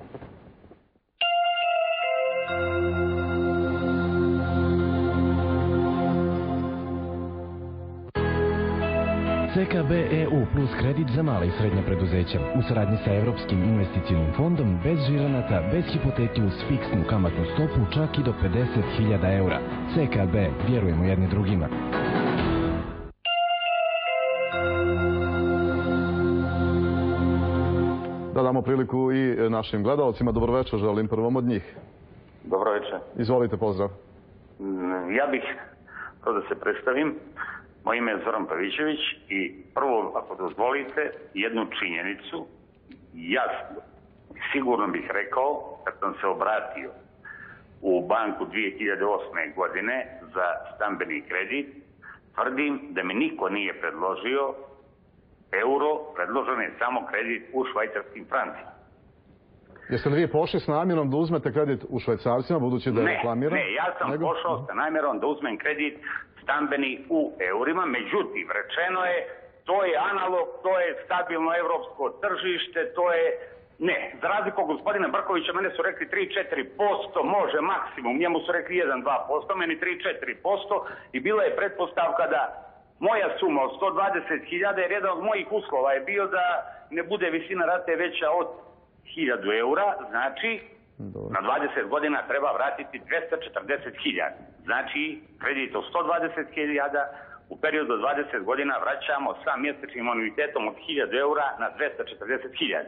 M: CKB EU plus kredit za male i srednje preduzeća u saradnji sa Evropskim investicionim fondom bez žiranata, bez hipoteke uz fiksnu kamatnu stopu čak i do 50.000 eura. CKB, vjerujemo jedni drugima.
A: Da damo priliku i našim gledalcima. Dobro večer, želim prvom od njih.
N: Dobro večer.
A: Izvolite, pozdrav.
N: Ja bih, kao da se predstavim, moje ime je Zoran Pavićević i prvo, ako dozvolite, jednu činjenicu, jasno, sigurno bih rekao, kad sam se obratio u banku 2008. godine za stambeni kredit, tvrdim da mi niko nije predložio euro, predložen je samo kredit u švajcarskim francima.
A: Jeste li vi pošli s namjerom da uzmete kredit u švajcarcima, budući da je reklamiran?
N: Ne, ja sam pošao sa namjerom da uzmem kredit stambeni u eurima, međutim, rečeno je, to je analog, to je stabilno evropsko tržište, to je... Ne, za razliku od gospodina Brkovića, mene su rekli 3-4%, može maksimum, njemu su rekli 1-2%, meni 3-4% i bila je pretpostavka da moja suma od 120.000, jer jedan od mojih uslova je bio da ne bude visina rate veća od 1.000 eura, znači na 20 godina treba vratiti 240.000. Znači, kredit od 120.000 u periodu od 20 godina vraćamo sa mjesečnim anuitetom od 1.000 eura na 240.000.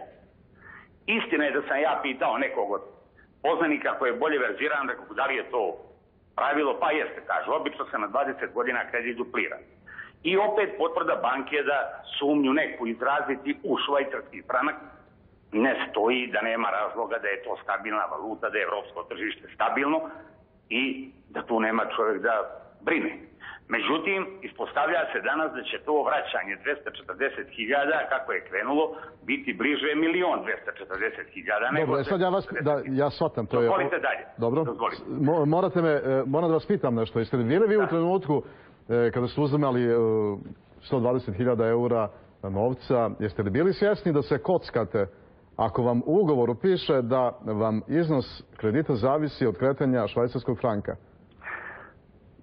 N: Istina je da sam ja pitao nekog od poznanika koji je bolje verziran, rekao da li je to pravilo, pa jeste, kaže, obično se na 20 godina kredit duplira. I opet potvrda banke da sumnju neku izraziti u švajcarski franak ne stoji, da nema razloga da je to stabilna valuta, da je evropsko tržište stabilno i da tu nema čovjek da brine. Međutim, ispostavlja se danas da će to vraćanje 240.000, kako je krenulo, biti bliže 1.240.000.
A: Dobro, sad ja shvatam.
N: Dozvolite dalje.
A: Dobro, moram da vas pitam nešto. Jeste li bili vi u trenutku kada ste uzimali 120.000 eura novca, jeste li bili svjesni da se kockate ako vam u ugovoru piše da vam iznos kredita zavisi od kretanja švajcarskog franka?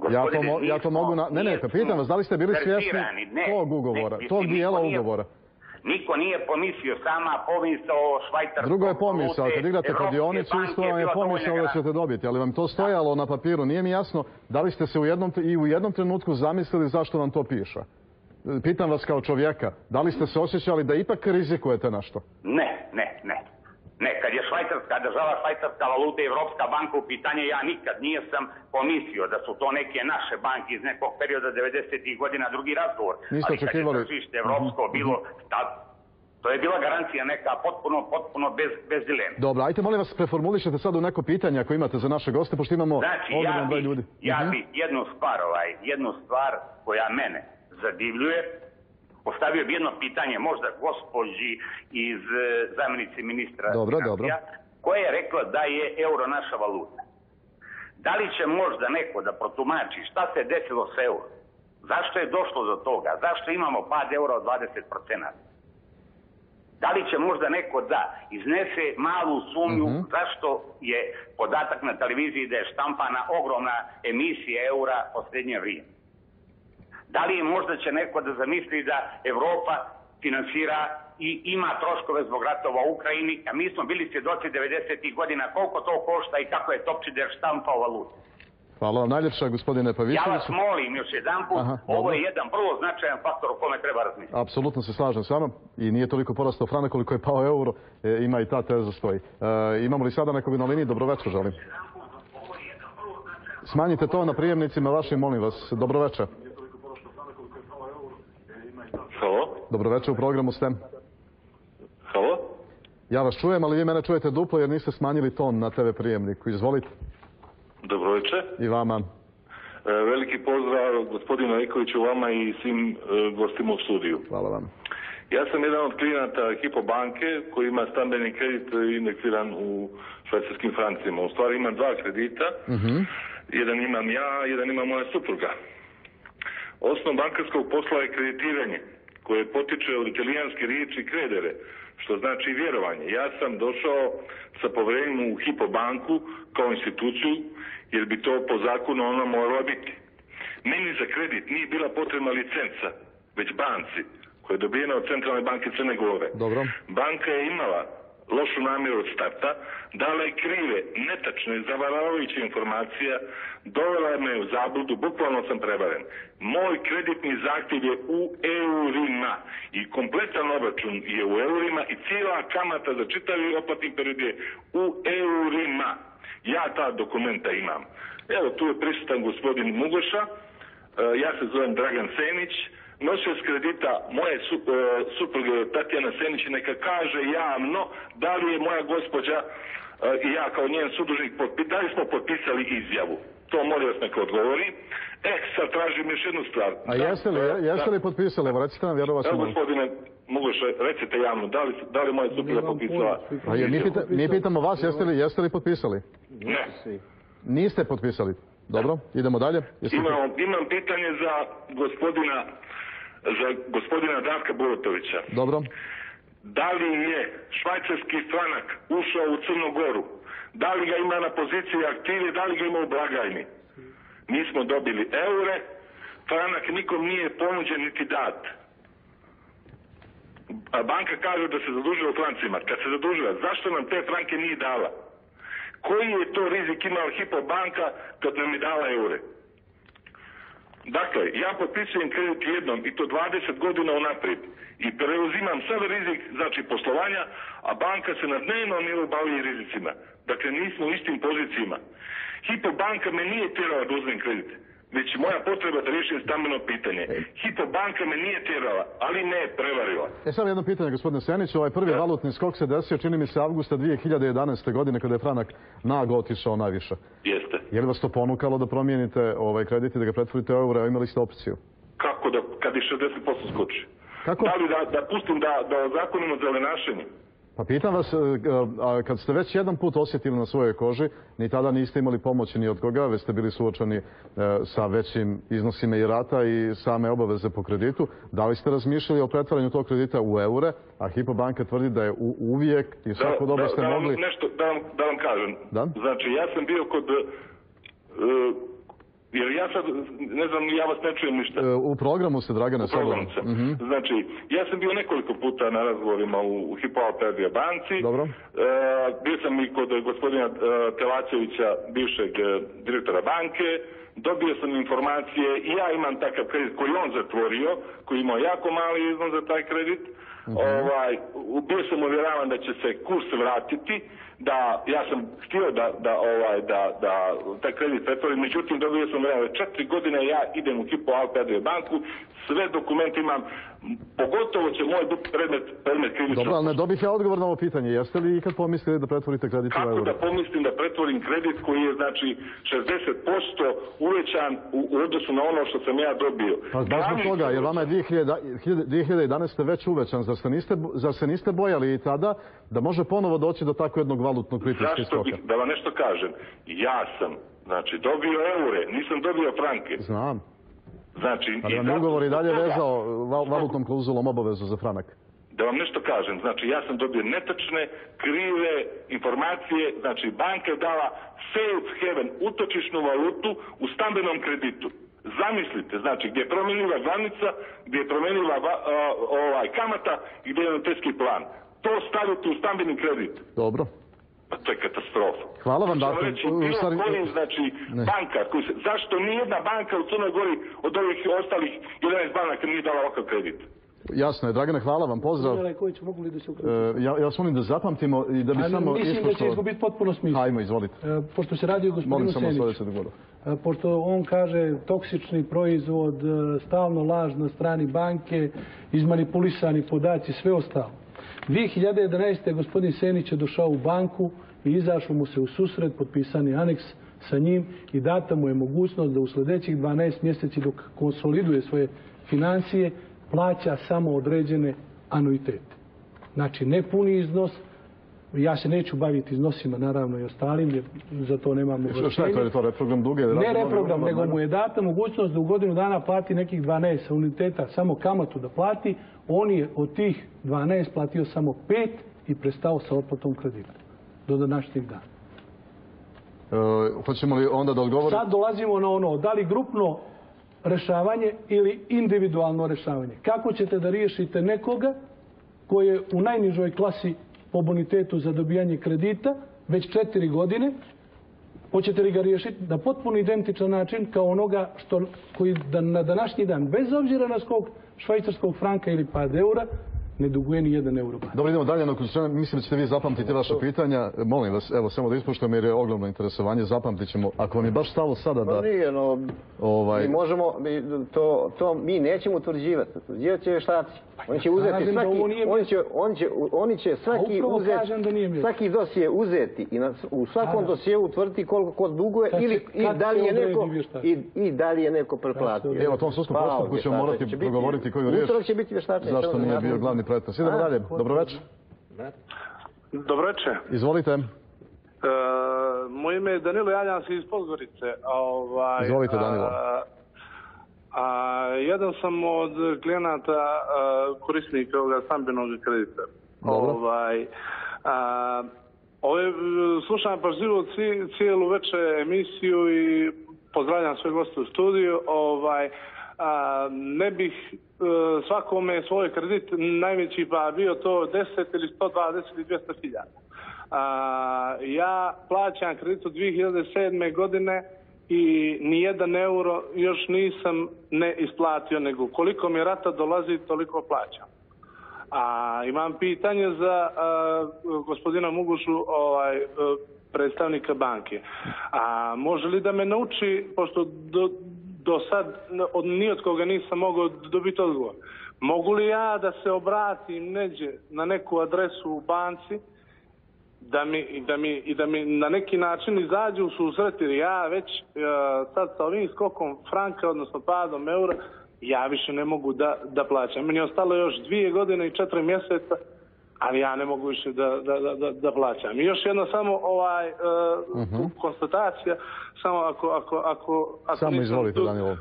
A: Ja to mogu... Ne, pitam vas, da li ste bili svjesni tog ugovora, tog dijela ugovora?
N: Niko nije pomislio, sama pomisao švajcarskog
A: Drugo je pomisao, kad igrate kladionicu, isto vam je pomisao da ćete dobiti, ali vam to stojalo na papiru. Nije mi jasno da li ste se u jednom trenutku zamislili zašto vam to piše. Pitam vas kao čovjeka, da li ste se osjećali da ipak rizikujete nešto?
N: Ne. Ne, kad je švajcarska država, švajcarska valuta i Evropska banka u pitanje, ja nikad nisam pomislio da su to neke naše banke iz nekog perioda 90. godina, drugi razgovor.
A: Niste očekivali...
N: Ali kad je tržište evropsko bilo, to je bila garancija neka potpuno bez dileme.
A: Dobro, ajte molim vas preformulišete sad u neko pitanje ako imate za naše goste, pošto imamo ogromno broj ljudi.
N: Ja bi jednu stvar koja mene zadivljuje, postavio bi jedno pitanje možda gospođi iz zamjenici ministra financija, koja je rekla da je euro naša valuta. Da li će možda neko da protumači šta se desilo s eurom? Zašto je došlo do toga? Zašto imamo pad eura od 20%? Da li će možda neko da iznese malu sumnju zašto je podatak na televiziji da je štampana ogromna emisija eura o srednje vrijeme? Da li možda će neko da zamisli da Evropa finansira i ima troškove zbog ratova u Ukrajini, a mi smo bili svjedoci 90. godina koliko to košta i kako je Topčider štampao valutu.
A: Hvala vam najljepša, gospodine Pavićeviću.
N: Ja vas molim još jedanput, ovo je jedan vrlo značajan faktor o kome treba razmisliti.
A: Apsolutno se slažem s vama i nije toliko porastao franak koliko je pao euro, ima i ta teza stoji. Imamo li sada nekoga na liniji? Dobroveče, želim. Smanjite to na prijemnicima vašim, molim vas. Dobroveče.
O: Halo?
A: Dobroveče, u programu ste.
O: Halo?
A: Ja vas čujem, ali vi mene čujete duplo jer niste smanjili ton na TV prijemniku. Izvolite.
O: Dobroveče.
A: I vama.
O: Veliki pozdrav gospodinu Ikoviću, vama i svim gostima u studiju.
A: Hvala vam.
O: Ja sam jedan od klijenata Hypo banke koji ima stambeni kredit indeksiran u švajcarskim francima. U stvari imam dva kredita. Jedan imam ja, jedan ima moja supruga. Osnov bankarskog posla je kreditiranje, koje potiče od italijanske riječi credere, što znači vjerovanje. Ja sam došao sa poverenjem u Hypo banku kao instituciju, jer bi to po zakonu ona morala biti. Meni za kredit nije bila potrebna licenca, već banci, koja je dobijena od Centralne banke Crne Gore.
A: Dobro.
O: Banka je imala lošu namjeru od starta, dala je krive, netačne, zavaravajuće informacija, dovela me u zabludu, bukvalno sam prevaren. Moj kreditni zahtjev je u eurima i kompletan obračun je u eurima i cijela kamata za čitavi otplatni period je u eurima. Ja ta dokumenta imam. Evo, tu je prisutan gospodin Mugoša, ja se zovem Dragan Senić, nosioc kredita moje supruge Tatjana Senić, neka kaže javno da li je moja gospođa i ja kao njen supružnik, da li smo potpisali izjavu. To molim vas neka odgovori. Sad tražim još jednu stvar.
A: A jeste li potpisali? Evo, recite nam, vjerovat ćemo.
O: Evo, gospodine Mugoša, recite javno, da li moja supruga potpisala izjavu?
A: Mi pitamo vas, jeste li potpisali?
O: Ne.
A: Niste potpisali? Dobro, idemo dalje.
O: Imam pitanje za gospodina Darka Burotovića.
A: Dobro.
O: Da li je švajcarski franak ušao u Crnu Goru? Da li ga ima na poziciji aktive, da li ga ima u blagajni? Mi smo dobili eure, franak nikom nije ponuđen niti dat. A banka kaže da se zadužila u francima. Kad se zadužila, zašto nam te franke nije dala? Koji je to rizik imala Hypo banka kad nam je dala eure? Dakle, ja potpisujem kredit jednom i to 20 godina unaprijed i preuzimam sav rizik, znači poslovanja, a banka se na dnevnom nivou bavi rizicima. Dakle, nismo u istim pozicijama. Hypo banka me nije tjerala da uzmem kredit, već moja potreba da riješim stambeno pitanje. Hypo banka me nije tjerala, ali me je prevarila.
A: Samo jedno pitanje, gospodine Senić. Ovaj prvi valutni skok se desio, čini mi se, avgusta 2011. godine, kada je franak naglo otišao najviše.
O: Jeste.
A: Je li vas to ponukalo da promijenite ovaj kredit i da ga pretvorite u euro, a imali ste opciju?
O: Kako da, kad je 60% skoči?
A: Kako?
O: Da li da pustim da ozakonimo zelenašenje?
A: Pa pitam vas, kad ste već jedan put osjetili na svojoj koži, ni tada niste imali pomoći ni od koga, već ste bili suočeni sa većim iznosima i rata i same obaveze po kreditu. Da li ste razmišljali o pretvaranju tog kredita u eure, a Hypo banka tvrdi da je uvijek i svako dobro ste mogli...
O: Da vam kažem.
A: Da?
O: Znači, ja sam bio Jer ja sad, ne znam, ja vas ne čujem ništa.
A: U programu ste, Dragane,
O: sada. U programu sam. Znači, ja sam bio nekoliko puta na razgovorima u Hypo Alpe Adria banci.
A: Dobro.
O: Bio sam i kod gospodina Telačevića, bivšeg direktora banke. Dobio sam informacije i ja imam takav kredit koji on zatvorio, koji imao jako mali iznos za taj kredit. Bio sam uvjeravan da će se kurs vratiti, da ja sam htio da taj kredit pretvorim, međutim dobio sam vremena 4 godine ja idem u Hypo Alpe Adria banku, sve dokumente imam, pogotovo će moj predmet krivičnog.
A: Dobro, ali ne dobih ja odgovor na ovo pitanje. Jeste li ikad pomislili da pretvorite kredit u euro?
O: Kako da pomislim da pretvorim kredit koji je znači 60% uvećan u odnosu na ono što sam ja dobio?
A: Pa baš zbog toga, jer vama je 2011. već uvećan. Zar se niste bojali i tada da može ponovo doći do tako jednog valutnog pritiska i skoka?
O: Da vam nešto kažem, ja sam znači dobio eure, nisam dobio franke.
A: Znam.
O: Znači,
A: ali vam je ugovor i dalje vezao valutnom klauzulom obavezu za franak.
O: Da vam nešto kažem, znači ja sam dobio netačne, krive informacije, znači banka je dala safe haven, utočišnu valutu u stambenom kreditu. Zamislite, znači gdje je promjenjiva glavnica, gdje je promjenjiva kamata i gdje je notarski plan. To stavite u stambeni kredit.
A: Dobro.
O: Pa to je katastrofa.
A: Hvala vam,
O: dakle. Bilo koji, znači, banka, zašto nijedna banka u Crnoj Gori od ovih ostalih 11 banaka nije dala ovakav kredit?
A: Jasno je, Dragane, hvala vam, pozdrav. Ja vas molim da zapamtimo i da bi samo...
K: Mislim da će izgubiti potpuno smisla.
A: Hajmo, izvolite.
K: Pošto se radi o gospodinu Seniću. Pošto on kaže toksični proizvod, stalno laž na strani banke, izmanipulisani podaci, sve ostalo. 2011. gospodin Senić je došao u banku i izašao mu se u susret, potpisani aneks sa njim i data mu je mogućnost da u sljedećih 12 mjeseci dok konsoliduje svoje financije plaća samo određene anuitete. Znači ne puni iznos, ja se neću baviti iznosima naravno i ostalim jer za to nemamo
A: ovlaštenje. Šta je to, reprogram duge?
K: Ne reprogram, nego mu je data mogućnost da u godinu dana plati nekih 12 anuiteta, samo kamatu da plati. On je od tih 12 platio samo 5 i prestao sa otplatom kredita do današnjeg dana.
A: Hoćemo li onda da odgovorimo?
K: Sad dolazimo na ono, da li grupno rešavanje ili individualno rešavanje. Kako ćete da riješite nekoga koji je u najnižoj klasi po bonitetu za dobijanje kredita već 4 godine? Hoćete li ga riješiti na potpuno identičan način kao onoga koji na današnji dan, bez obzira na skok švajcarskog franka ili pad eura, ne duguje ni 1 euro.
A: Dobro, idemo dalje. Mislim da ćete vi zapamtiti vaša pitanja. Molim vas, evo, samo da ispoštujem jer je ogromno interesovanje. Zapamtit ćemo. Ako vam je baš stalo sada da...
H: Mi možemo, mi nećemo utvrđivati. Utvrđivat će vještaci. Oni će uzeti svaki dosije uzeti i u svakom dosijeu utvrditi koliko ko duguje i da li je neko preplatio.
A: Evo, o tom sudskom postupku ćemo morati progovoriti koju riječ.
H: Utorak će biti vještačenje.
A: Zašto nije bio glavni pretpostavka. Idemo dalje. Dobro večer.
P: Dobro večer.
A: Izvolite.
P: Moje ime je Danilo, javljam se iz Podgorice.
A: Izvolite, Danilo.
P: Jedan sam od klijenata korisnika ovoga stambenog kredita. Slušam pažljivo cijelu večer emisiju i pozdravljam sve goste u studiju. Ne bih svakome svoj kredit najveći pa bio to 10 ili 120 ili 200 hiljada. Ja plaćam kredit od 2007. godine i ni 1 euro još nisam ne isplatio, nego koliko mi rata dolazi toliko plaćam. Imam pitanje za gospodina Mugušu, predstavnika banke. Može li da me nauči, pošto do sad ni od koga nisam mogao dobiti odgovor, mogu li ja da se obratim neđe na neku adresu u banci da mi na neki način izađu u susret, jer ja već sad sa ovim skokom franka, odnosno padom eura, ja više ne mogu da plaćam. Meni je ostalo još 2 godine i 4 mjeseca, ali ja ne mogu više da plaćam. I još jedna samo konstatacija, samo ako
A: samo izvolite, Danilo.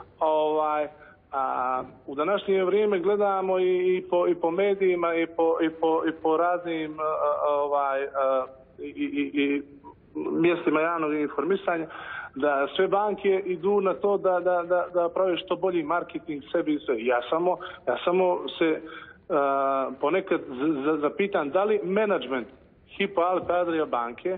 P: U današnje vrijeme gledamo i po medijima i po raznim mjestima javnog informisanja da sve banke idu na to da prave što bolji marketing sebi i sve. Ja samo se ponekad zapitam da li menadžment Hypo Alpe Adria banke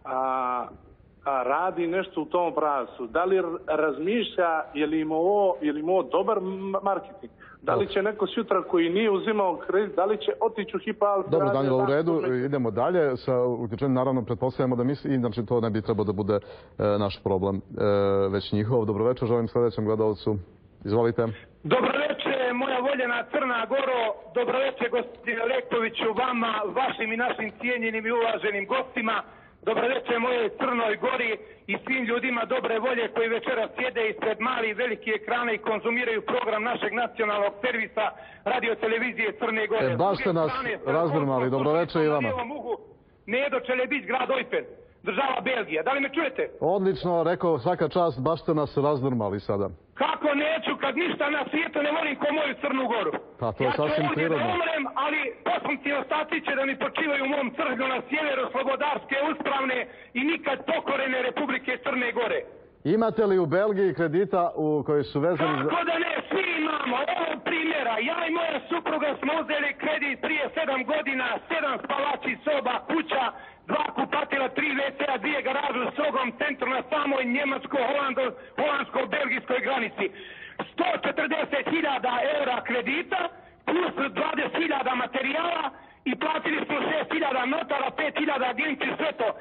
P: radi nešto u tom pravcu. Da li razmišlja je li im ovo dobar marketing? Da li će neko sutra koji nije uzimao kredit, da li će otići u Hypo Alpe Adria?
A: Dobro, Danilo, u redu, idemo dalje. Sa uključenjem, naravno, pretpostavljamo da misli, inače to ne bi trebao da bude naš problem, već njihov. Dobro večer, želim sljedećem gledalcu. Izvolite.
Q: Dobro večer, moja voljena Crna Goro. Dobro večer, gospodine Lekoviću, vama, vašim i našim cijenjenim i uvaženim gostima. Dobro večer moje Crnoj Gori i svim ljudima dobre volje koji večeras sjede ispred malih i velikih ekrana i konzumiraju program našeg nacionalnog servisa radio televizije Crne Gore.
A: Baš ste nas razdrmali. Dobro večer i vama.
Q: Nedo Čelebić, grad Ojpen, država Belgija. Da li me čujete?
A: Odlično, rekao svaka čast, baš ste nas razdrmali sada.
Q: Kako neću kad ništa na svijetu ne volim ko moju Crnu Goru?
A: Pa to je sasvim prirodno.
Q: Ja ću ovdje da umrem, ali potomci ostati će da mi počivaju u mom crglju na sjeveru slobodarske, uspravne i nikad pokorene Republike Crne Gore.
A: Imate li u Belgiji kredita koji su vezani za...
Q: Kako da ne, svi imamo. Evo primjera. Ja i moja supruga smo uzeli kredit prije 7 godina, 7 spavačih soba, kuća, 2 kupatila, 3 WC-a, 2 garaže u strogom centru na samoj njemačko-holandsko-belgijskoj granici. 140.000 eura kredita plus 20.000 materijala i platili smo 6.000 notara, 5.000 agenci, sve to.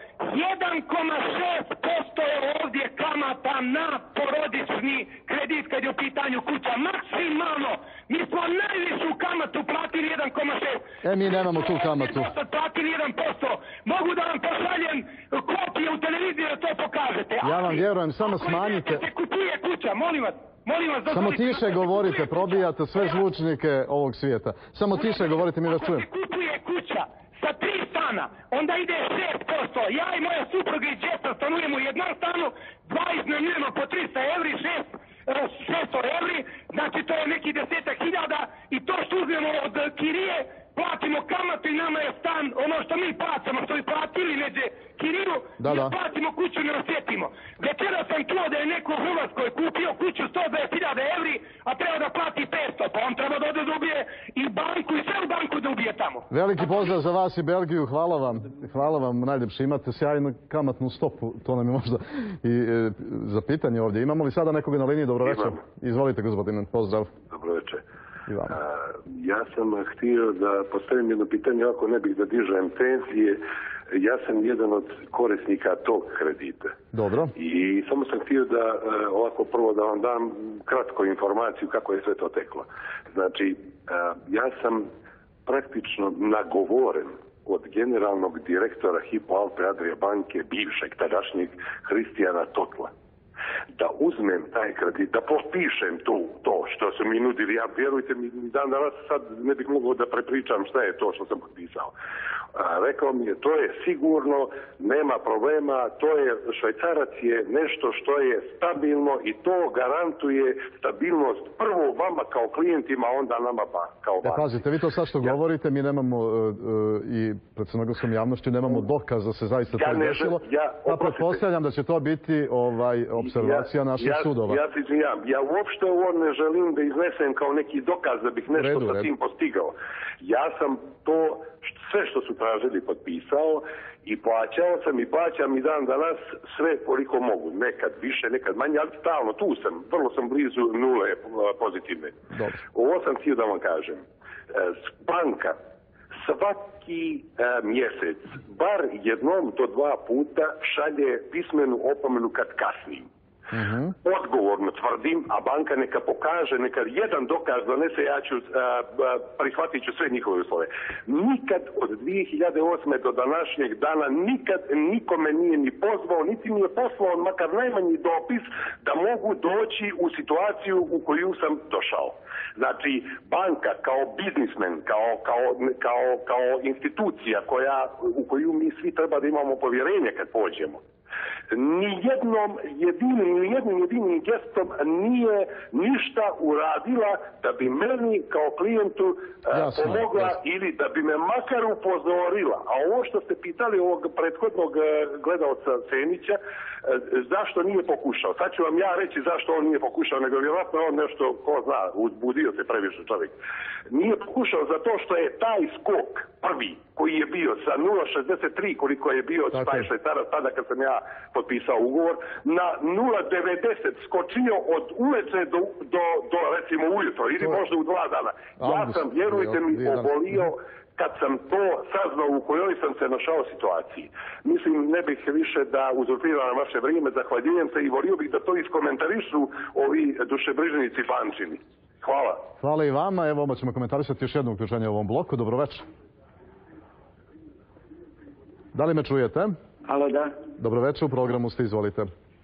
Q: 1,6% je ovdje kamata na porodični kredit kad je u pitanju kuća. Maksimalno. Mi smo najvišu kamatu platili 1,6%.
A: Mi nemamo tu kamatu.
Q: Platili 1%. Mogu da vam pošaljem kopije u televiziji da to pokažete.
A: Ja vam vjerujem, samo smanjite.
Q: Ako se kupuje kuća, molim vas.
A: Samo tiše govorite, probijate sve zvučnike ovog svijeta. Samo tiše govorite, mi vas čujem.
Q: Ako se kupuje kuća sa 3 stana, onda ide 6%. Ja i moja supruga i djeca stanujemo u jednom stanu, 2 iznajmljujemo po 300 evri, 600 evri, znači to je neki 10.000 i to što uzmemo od kirije, platimo kamatu i nama je stan, ono što mi plaćamo, što bi platili neđe kiriju, mi platimo kuću i ne osjetimo. Večera sam čuo da je neko u Hrvatskoj kupio kuću 120.000 evri, a treba da plati 500, pa on treba da ode da ubije i banku i sve u banku da ubije tamo.
A: Veliki pozdrav za vas i Belgiju, hvala vam najljepše, imate sjajnu kamatnu stopu, to nam je možda i za pitanje ovdje. Imamo li sada nekoga na liniji? Dobro večer. Izvolite gospodine, pozdrav.
R: Dobro večer. Ja sam htio da postavim jedno pitanje, ako ne bih da dižem tenzije. Ja sam jedan od korisnika tog kredita.
A: Dobro.
R: I samo sam htio da ovako prvo da vam dam kratku informaciju kako je sve to teklo. Znači, ja sam praktično nagovoren od generalnog direktora Hypo Alpe Adria banke, bivšeg tadašnjeg Hristijana Totla, da uzmem taj kredit, da potpišem to što su mi nudili. Ja, vjerujte mi, dan danas sad ne bih mogao da prepričam šta je to što sam potpisao. Rekao mi je, to je sigurno, nema problema, to je, švajcarac je nešto što je stabilno i to garantuje stabilnost prvo vama kao klijentima, onda nama kao banci.
A: Pazite, vi to sad što govorite, mi nemamo i pred crnogorskom javnošću nemamo dokaz da se zaista to desilo. Pa pretpostavljam da će to biti observacija naših sudova.
R: Ja se izvinjam, ja uopšte ovo ne želim da iznesem kao neki dokaz da bih nešto sa tim postigao. Ja sam to sve što su tražili potpisao i plaćao sam i plaćam i dan danas sve koliko mogu. Nekad više, nekad manje, ali stalno tu sam. Vrlo sam blizu nule pozitivne. Ovo sam htio da vam kažem. Banka svaki mjesec, bar 1 do 2 puta šalje pismenu opomenu kad kasnim. Odgovorno tvrdim, a banka neka pokaže, neka jedan dokaz donese, ja ću prihvatit ću sve njihove uslove. Nikad od 2008. do današnjeg dana nikad nikome nije ni pozvao, niti mi je poslao makar najmanji dopis da mogu doći u situaciju u koju sam došao. Znači, banka kao biznismen, kao institucija u koju mi svi treba da imamo povjerenje kad pođemo, Nijednim jedinim gestom nije ništa uradila da bi meni kao klijentu pomogla ili da bi me makar upozorila. A ovo što ste pitali ovog prethodnog gledalca Cenića, zašto nije pokušao? Sad ću vam ja reći zašto on nije pokušao, nego vjerojatno on nešto, ko zna, uzbudio se previše čovjek. Nije pokušao zato što je taj skok prvi koji je bio sa 0,63 koliko je bio švajcara tada kad sam ja potpisao ugovor, na 0,90 skočio od uveče do recimo ujutro ili možda u 2 dana. Ja sam, vjerujte mi, obolio kad sam to saznao u kojoj sam se našao situaciji. Mislim, ne bih više da uzurpiram na vaše vrijeme, zahvaljujem se i volio bih da to iskomentarišu ovi dušebrižnici Pančini. Hvala.
A: Hvala i vama. Evo, odmah ćemo komentarisati još jedno uključenje u ovom bloku. Dobroveče. Da li me čujete?
S: Alo, da.
A: Dobroveče, u programu ste, izvolite.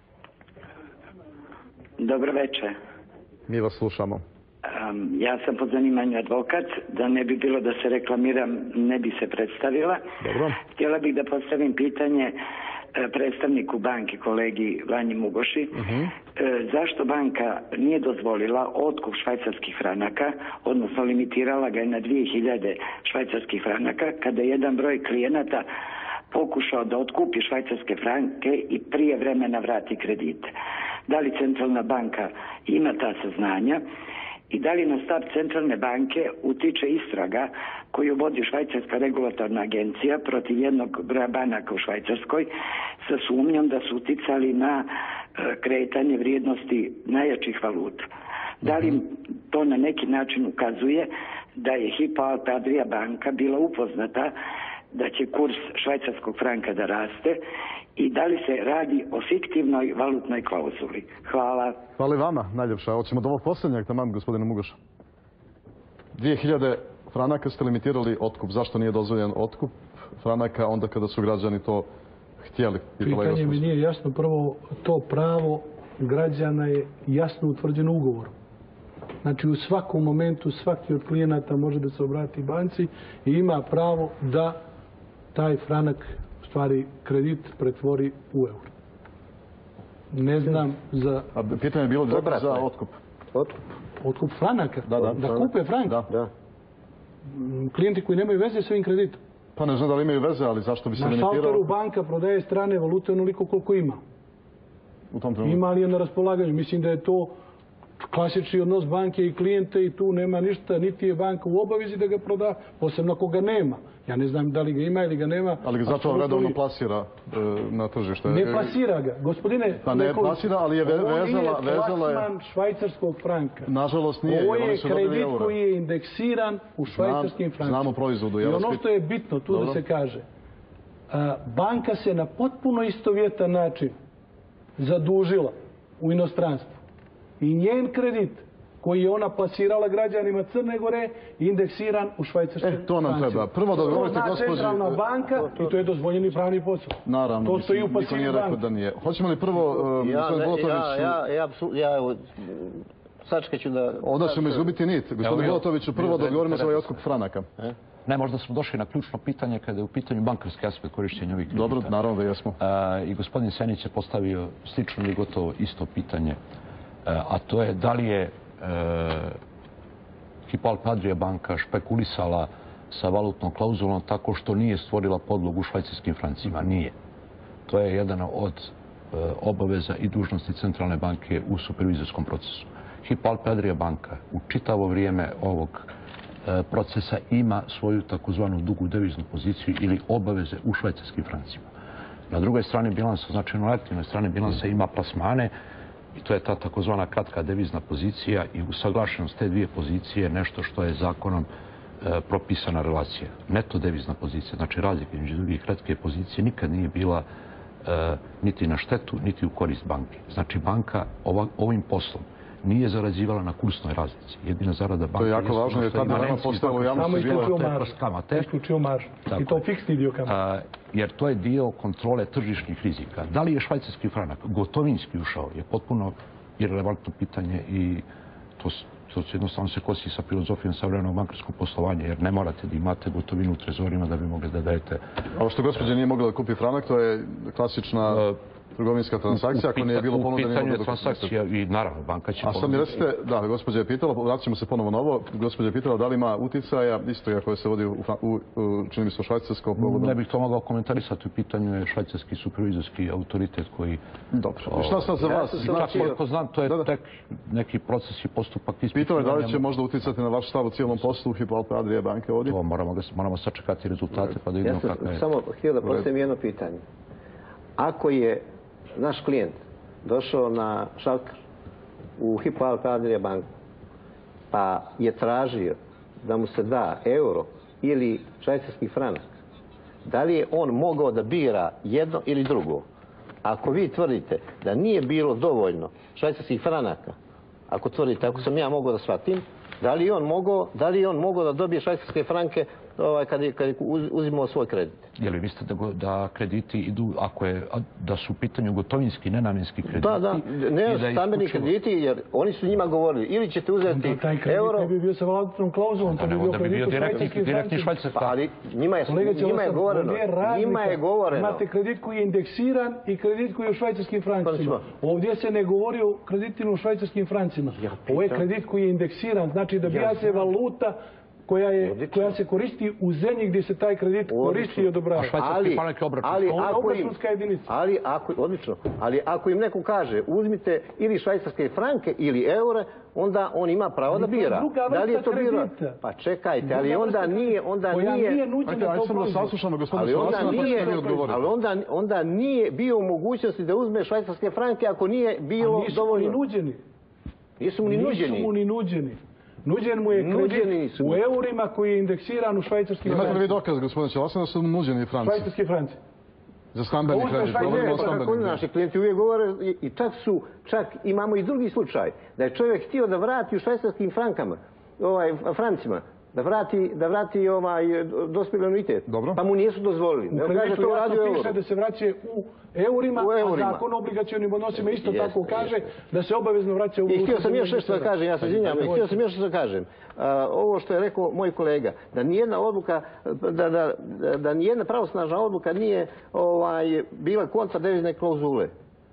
S: Dobroveče.
A: Mi vas slušamo.
S: Ja sam po zanimanju advokat, da ne bi bilo da se reklamiram, ne bi se predstavila.
A: Dobro.
S: Htjela bih da postavim pitanje predstavniku banke, kolegi Vanji Mugoši. Zašto banka nije dozvolila otkup švajcarskih franaka, odnosno limitirala ga je na 2000 švajcarskih franaka, kada je jedan broj klijenata pokušao da otkupi švajcarske franke i prije vremena vrati kredite. Da li centralna banka ima ta saznanja i da li na stav centralne banke utiče istraga koju vodi Švajcarska regulatorna agencija protiv jednog broja banaka u Švajcarskoj sa sumnjom da su uticali na kretanje vrijednosti najjačih valuta. Da li to na neki način ukazuje da je Hypo Alpe Adria banka bila upoznata da će kurs švajcarskog franka da raste i da li se radi o fiktivnoj valutnoj klauzuli? Hvala.
A: Hvala i vama, najljepša. Hoćemo do ovog posljednjeg, tamam, gospodine Mugoša. 2000 franaka ste limitirali otkup. Zašto nije dozvoljen otkup franaka onda kada su građani to htjeli?
K: Pitanje mi nije jasno. Prvo, to pravo građana je jasno utvrđeno ugovorom. Znači, u svakom momentu svaki od klijenata može da se obrati banci i ima pravo da taj franak, u stvari kredit, pretvori u euro. Ne znam za...
A: A pitanje je bilo za otkup.
K: Otkup franaka? Da kupe frank?
A: Da.
K: Klijenti koji nemaju veze s ovim kreditom.
A: Pa ne znam da li imaju veze, ali zašto bi se limitirao?
K: Na šalteru banka prodaje strane valute onoliko koliko ima.
A: U tom trenutku.
K: Ima li je na raspolaganju? Mislim da je to klasični odnos banke i klijente i tu nema ništa, niti je banka u obavezi da ga proda, posebno ako ga nema. Ja ne znam da li ga ima ili ga nema.
A: Ali ga zato redovno plasira na tržište.
K: Ne plasira ga. Gospodine,
A: pa ne plasira, ali je vezala...
K: Ovo nije plasman švajcarskog franka.
A: Nažalost nije.
K: Ovo je kredit koji je indeksiran u švajcarskim francima.
A: Znamo proizvodu.
K: I ono što je bitno tu da se kaže, banka se na potpuno istovjetan način zadužila u inostranstvu. I njen kredit koji je ona plasirala građanima Crne Gore indeksiran u švajcarskim francima.
A: To nam treba. Prvo da govorite, gospođi...
K: To zna centralna banka i to je dozvoljeni pravni posao.
A: Naravno.
K: To stoji u pasivnoj banki.
A: Da nije. Hoćemo li prvo...
H: Sačkaću da...
A: Onda ćemo izgubiti nit. Gospodin Bulatoviću, prvo da govorimo za ovaj otkup franaka.
I: Ne, možda smo došli na ključno pitanje kada je u pitanju bankarski aspekt korištenja ovih kredita.
A: Dobro, naravno da jesmo.
I: I gospodin Senić je postavio slično ili gotovo isto pitanje. A to je da li je Hypo Alpe Adria banka špekulisala sa valutnom klauzulom tako što nije stvorila podlogu u švajcarskim francima. Nije. To je jedan od obaveza i dužnosti centralne banke u supervizorskom procesu. Hypo Alpe Adria banka u čitavo vrijeme ovog procesa ima svoju takozvanu dugu deviznu poziciju ili obaveze u švajcarskim francima. Na drugoj strani bilansa, znači na aktivnoj strani bilansa ima plasmane i to je ta takozvana kratka devizna pozicija i usaglašenost te dvije pozicije nešto što je zakonom propisana relacija. Neto devizna pozicija, znači razlika između drugih kratke pozicije nikad nije bila niti na štetu, niti u korist banke. Znači banka ovim poslom nije zarađivala na kursnoj razlici. Jedina zarada banke...
A: To je jako važno jer tada nema postalo u javnosti bilo
K: kamate. Isključio maržu. I to fiksni dio kamate.
I: Jer to je dio kontrole tržišnih rizika. Da li je švajcarski franak gotovinski ušao je potpuno irelevantno pitanje i to jednostavno se kosi sa filozofijom savremenog bankarskog poslovanja, jer ne morate da imate gotovinu u trezorima da bi mogli da dajete...
A: Ovo što gospođa nije mogla da kupi franak, to je klasična trgovinska transakcija, ako nije bilo ponude...
I: U pitanju je transakcija i naravno banka će...
A: A sad mi recite, da, gospođa je pitala, vratit ćemo se ponovo na ovo, gospođa je pitala da li ima uticaja, isto koja se vodi čini mi se, Švajcarsko povodom...
I: Ne bih to mogao komentarisati, u pitanju je švajcarski supervizorski autoritet koji...
A: Dobro. I šta sad za vas?
I: Koliko znam, to je tek neki proces i postupak ispitivanja.
A: Pitao je da li će možda uticati na vaš stav u cijelom poslu Hypo Alpe Adria banke ovdje?
I: To moramo sačekati rezultate pa da vidimo kako je...
H: Ja sam samo htio da postavim jedno pitanje. Ako je naš klijent došao na šalter u Hypo Alpe Adria banku pa je tražio da mu se da euro ili švajcarski franak, da li je on mogao da bira jedno ili drugo? Ako vi tvrdite da nije bilo dovoljno švajcarskih franaka, ako tvrdite, ako sam ja mogao da shvatim, da li je on mogao da dobije švajcarske franke kad je uzimao svoj kredit?
I: Je li mislite da krediti idu, da su u pitanju gotovinski, nenamjenski krediti?
H: Da, ne stambeni krediti, jer oni su njima govorili, ili ćete uzeti euro...
K: Taj kredit ne bi bio sa valutnom klauzulom, to bi bio kredit u
I: direktni švajcarski.
H: Ali njima je govoreno...
K: Imate kredit koji je indeksiran i kredit koji je u švajcarskim francima. Ovdje se ne govori o kreditima u švajcarskim francima. Ovo je kredit koji je indeksiran, znači da bija se valuta koja se koristi u zemlji gdje se taj kredit koristi i odobrava.
I: A švajcarski franak je obračun.
H: Ali ako im neko kaže uzmite ili švajcarske franke ili eure, onda on ima pravo da bira. Da li je to bilo? Pa čekajte, ali onda nije... Ali onda nije bio u mogućnosti da uzme švajcarske franke ako nije bilo dovoljno...
K: Nisu mu ni nuđeni. Nuđen mu je kredit u eurima koji je indeksiran u švajcarskim francima.
A: Imate li vi dokaz, gospodine Čelasana, da su nuđeni franci?
K: Švajcarski franci.
A: Za stambeni kredit.
H: Naši klijenti uvijek govore i čak imamo i drugi slučaj. Da je čovjek htio da vrati u švajcarskim francima, da vrati dospjeli anuitet. Pa mu nisu dozvolili.
K: U kreditu jasno piše da se vraća u eurima, a zakon o obligacionim odnosima isto tako kaže da se obavezno vraća u...
H: I htio sam još nešto da kažem, ja se izvinjam, htio sam još nešto da kažem. Ovo što je rekao moj kolega, da nijedna odluka, da nijedna pravosnažna odluka nije bila kontra devizne klauzule.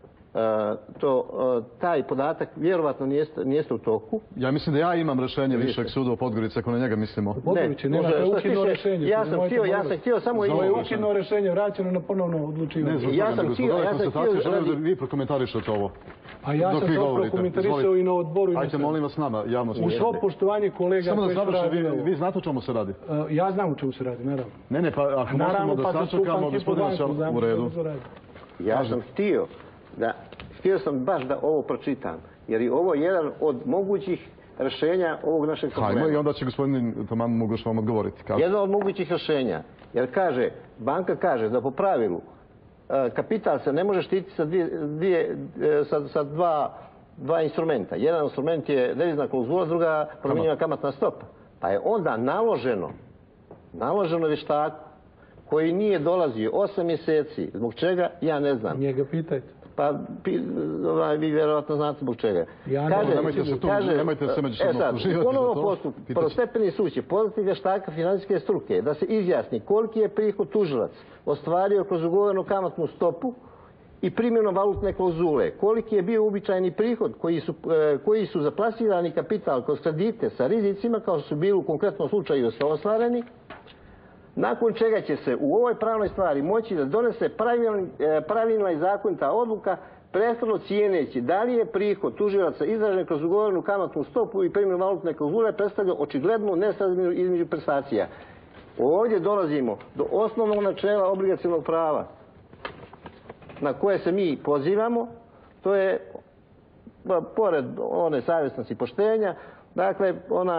H: Taj podatak vjerovatno nijeste u toku.
A: Ja mislim da ja imam rješenje Višeg suda u Podgorici, ako na njega mislimo.
K: Podgorici, nema, to je ukidno rješenje.
H: Ja sam htio samo...
K: To je ukidno rješenje, vraćeno na ponovno odlučivanje.
H: Ja sam htio...
A: Želim da vi prokomentarišete ovo.
K: A ja sam to prokomentarisao i na odboru.
A: Ajte, molim vas nama, javno
K: u svo poštovanje kolega koji su radili.
A: Vi znate o čemu se radi?
K: Ja znam o čemu se radi, naravno.
A: Ne, pa ako možemo da sačekamo, gospodine u redu.
H: Ja sam htio sam baš da ovo pročitam, jer je ovo jedan od mogućih rješenja ovog našeg problema.
A: Hajmo i onda će gospodin Toman Mugoš vam odgovoriti.
H: Jedno od mogućih rješenja, jer banka kaže da po pravilu kapital se ne može štititi sa dva instrumenta. Jedan instrument je devizna klauzula, druga promjenjiva kamatna stopa. Pa je onda naloženo vještaku koji nije dolazio 8 mjeseci. Zbog čega? Ja ne znam.
K: Njega pitajte.
H: Pa vi vjerovatno znate zbog čega.
A: Nemojte se međusobno uživati.
H: Ponovno postup, prvostepeni sud će pozvati vještaka financijske struke da se izjasni koliki je prihod tužilac ostvario kroz ugovorenu kamatnu stopu i primjenom valutne klauzule. Koliki je bio uobičajeni prihod koji su za plasirani kapital kroz kredite sa rizicima kao što su bili u konkretnom slučaju ostvareni, nakon čega će se u ovoj pravnoj stvari moći da donese pravilna i zakonita odluka prethodno cijeneći da li je prihod tužilaca izražen kroz ugovorenu kamatnu stopu i primjenu valutne klauzule predstavlja očiglednu nesrazmjeru između prestacija. Ovdje dolazimo do osnovnog načela obligacionog prava na koje se mi pozivamo. To je, pored one savjesnosti i poštenja, dakle,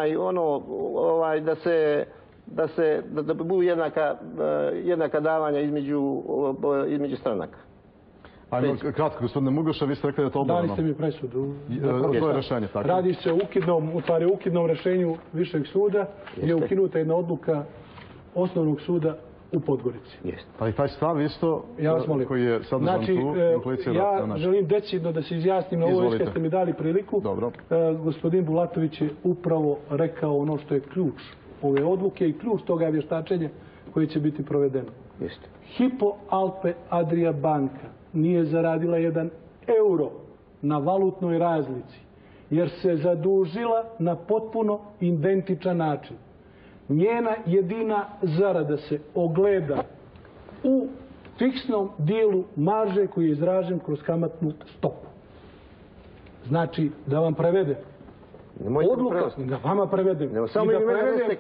H: da budu jednaka davanja između stranaka.
A: Ajmo kratko, gospodine Mugoša, vi ste rekli da je to obovrano.
K: Dali ste mi presudu.
A: To je rješenje, tako?
K: Radi se o ukidnom rješenju Višeg suda, gdje je ukinuta jedna odluka Osnovnog suda u Podgorici.
A: Ali taj stav isto koji je sadržan tu implicira...
K: Ja želim decidno da se izjasnim na ovo što ste mi dali priliku. Gospodin Bulatović je upravo rekao ono što je ključ ove odluke i ključ toga vještačenja koje će biti provedeno. Hypo Alpe Adria banka nije zaradila 1 euro na valutnoj razlici, jer se zadužila na potpuno identičan način. Njena jedina zarada se ogleda u fiksnom dijelu marže koji je izražen kroz kamatnu stopu. Znači, da vam prevedem, odluka, da vama prevedem, i da prevedem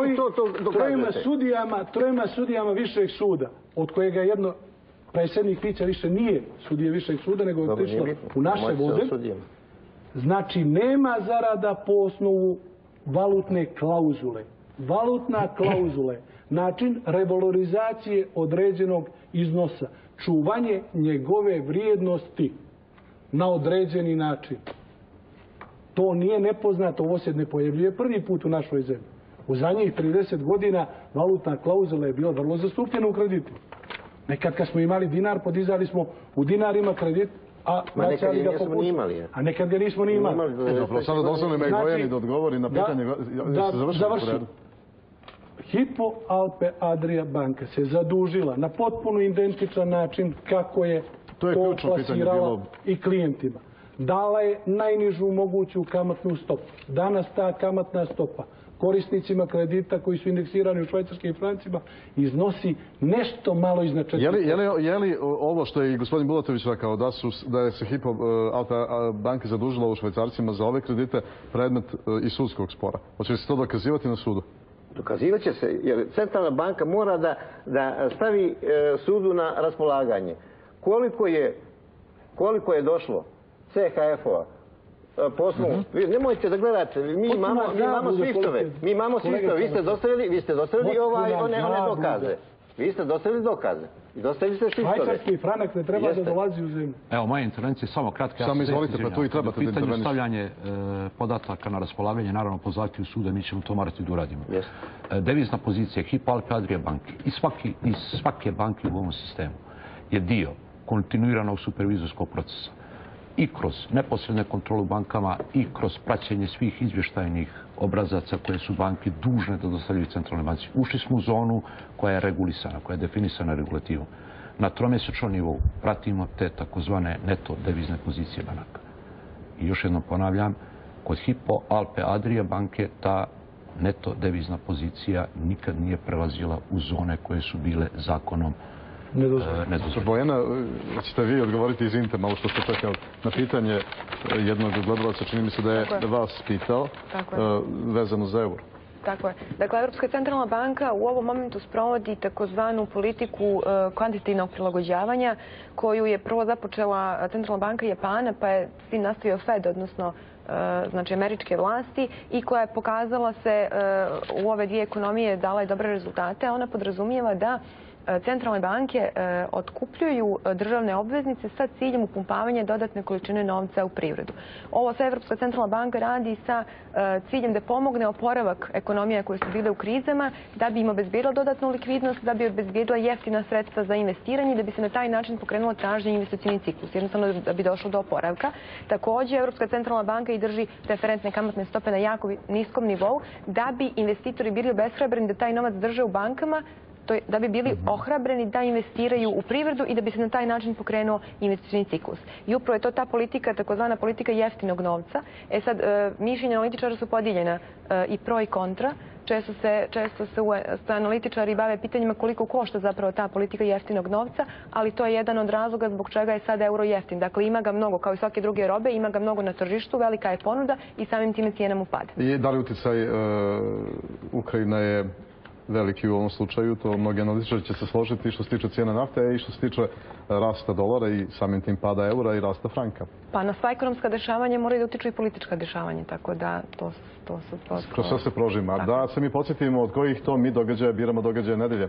K: trojima sudijama višeg suda, od kojega jedno predsjednik Vića više nije sudije višeg suda, nego je otišlo u naše vode. Znači, nema zarada po osnovu valutne klauzule. Valutna klauzula je način revalorizacije određenog iznosa, čuvanje njegove vrijednosti na određeni način. To nije nepoznato, ovo se ne pojavljuje prvi put u našoj zemlji. U zadnjih 30 godina valutna klauzula je bila vrlo zastupljena u kreditu. Nekad kad smo imali dinar, podizali smo u dinarima kredit, a vraćali ga po putu. A nekad ga nismo ni imali.
A: Samo dozvoljno me Gojani da odgovori na pitanje.
K: Završim. Hypo Alpe Adria banka se zadužila na potpuno identičan način kako je to plasirala i klijentima. Dala je najnižu moguću kamatnu stopu. Danas ta kamatna stopa korisnicima kredita koji su indeksirani u švajcarskim francima iznosi nešto malo iznad 4%.
A: Je li ovo što je i gospodin Bulatović rekao, da se Hypo Alpe banka zadužila u švajcarcima za ove kredite predmet i sudskog spora? Hoće li se to dokazivati na sudu?
H: Dokazivat će se, jer centralna banka mora da stavi sudu na raspolaganje. Koliko je došlo CHF-ova poslovno? Nemojte da gledate, mi imamo sviftove. Mi imamo sviftove. Vi ste dostavili one dokaze. Vi ste dostavili dokaze. I dostavili ste sviftove.
K: Švajcarski franak ne treba da dolazi u zemlju.
I: Evo, moja intervencija je samo kratka.
A: Samo izvolite, pa tu i trebate da interveniš.
I: Pitanje stavljanje podataka na raspolaganje, naravno po zahtjevu suda, mi ćemo to morati da uradimo. Devizna pozicija Hypo Alpe Adria banke i svake banke u ovom sistemu je dio kontinuiranog supervizorskog procesa. I kroz neposredne kontrole u bankama i kroz praćenje svih izvještajnih obrazaca koje su banke dužne da dostavljaju centralnoj banci. Ušli smo u zonu koja je regulisana, koja je definisana regulativom. Na tromjesečnom nivou pratimo te takozvane neto devizne pozicije banaka. I još jednom ponavljam, kod Hypo Alpe Adria banke ta neto devizna pozicija nikad nije prelazila u zone koje su bile zakonom nedozvoljene.
A: Bojana, ćete vi odgovoriti, izvinite malo što ste čekali na pitanje jednog gledalaca, čini mi se da je vas pitao, vezano za euro.
J: Tako je. Dakle, Evropska centralna banka u ovom momentu sprovodi takozvanu politiku kvantitativnog prilagođavanja, koju je prvo započela Centralna banka Japana, pa je s tim nastavio Fed, odnosno znači američke vlasti, i koja je pokazala se u ove dvije ekonomije, dala je dobre rezultate. Ona podrazumijeva da centralne banke otkupljuju državne obveznice sa ciljem upumpavanja dodatne količine novca u privredu. Ovo sve Evropska centralna banka radi sa ciljem da pomogne oporavak ekonomija koje su bile u krizama, da bi im obezbedila dodatnu likvidnost, da bi obezbedila jeftina sredstva za investiranje i da bi se na taj način pokrenulo traženje investicioni ciklus, jednostavno da bi došlo do oporavka. Također, Evropska centralna banka i drži referentne kamatne stope na jako niskom nivou, da bi investitori bili obeshrabreni da taj novac drže u bankama, da bi bili ohrabreni da investiraju u privredu i da bi se na taj način pokrenuo investicioni ciklus. I upravo je to ta politika, takozvana politika jeftinog novca. Sad, mišljenja analitičara su podijeljena i pro i kontra. Često se analitičari bave pitanjima koliko košta zapravo ta politika jeftinog novca, ali to je jedan od razloga zbog čega je sad euro jeftin. Dakle, ima ga mnogo, kao i svake druge robe, ima ga mnogo na tržištu, velika je ponuda i samim time cijena mu pada.
A: I da li utjecaj Ukrajina je veliki u ovom slučaju, to mnogi analitičari će se složiti što se tiče cijene nafte i što se tiče rasta dolara i samim tim pada eura i rasta franka.
J: Pa na sva ekonomska dešavanja moraju da utiču i politička dešavanja, tako da to su...
A: Kroz sve se prožima. Da se mi podsjetimo od kojih to mi događaja biramo događaje nedelje.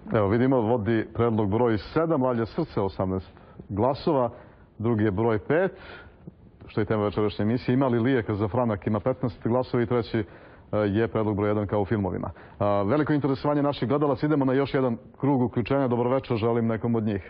A: Evo vidimo, vodi predlog broj 7, Lalje Srce 18 glasova, drugi je broj 5, što je tema večerašnje emisije. Ima li lijek za franak? Ima 15 glasova i treći je predlog broj 1 kao u filmovima. Veliko interesovanje naših gledalaca. Idemo na još jedan krug uključenja. Dobroveče, želim nekom od njih.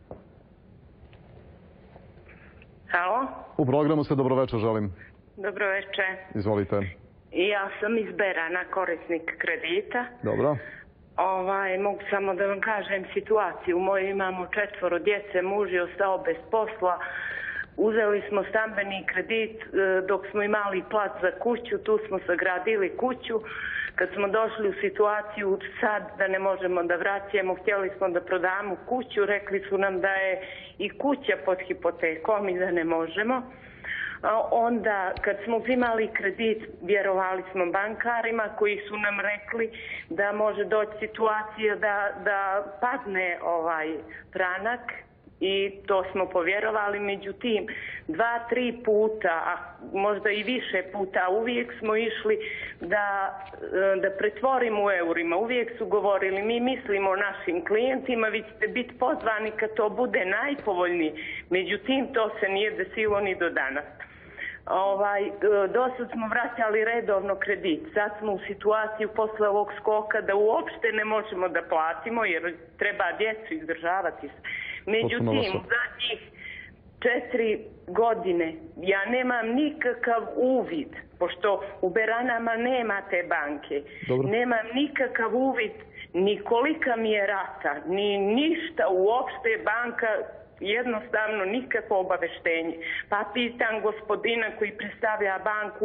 T: Halo?
A: U programu ste, dobroveče, želim.
T: Dobroveče.
A: Izvolite.
T: Ja sam iz Berana, korisnik kredita.
A: Dobro.
T: Mogu samo da vam kažem situaciju. Moje imamo 4 djece, muž je ostao bez posla. Uzeli smo stambeni kredit dok smo imali plac za kuću, tu smo sagradili kuću. Kad smo došli u situaciju sad da ne možemo da vraćamo, htjeli smo da prodamo kuću, rekli su nam da je i kuća pod hipotekom i da ne možemo. Onda kad smo uzimali kredit vjerovali smo bankarima koji su nam rekli da može doći situacija da padne franak i to smo povjerovali. Međutim, 2-3 puta, a možda i više puta, uvijek smo išli da pretvorimo u eurima. Uvijek su govorili mi mislimo o našim klijentima, vi ćete biti pozvani kad to bude najpovoljniji. Međutim, to se nije desilo ni do danas. Dosad smo vraćali redovno kredit. Sad smo u situaciju posle ovog skoka da uopšte ne možemo da platimo jer treba djecu izdržavati. Međutim, u zadnjih 4 godine ja nemam nikakav uvid, pošto u Beranama nema te banke. Dobro. Nemam nikakav uvid ni kolika mi je rata, ni ništa uopšte banka, jednostavno nikakvo obaveštenje. Pa pitam gospodina koji predstavlja banku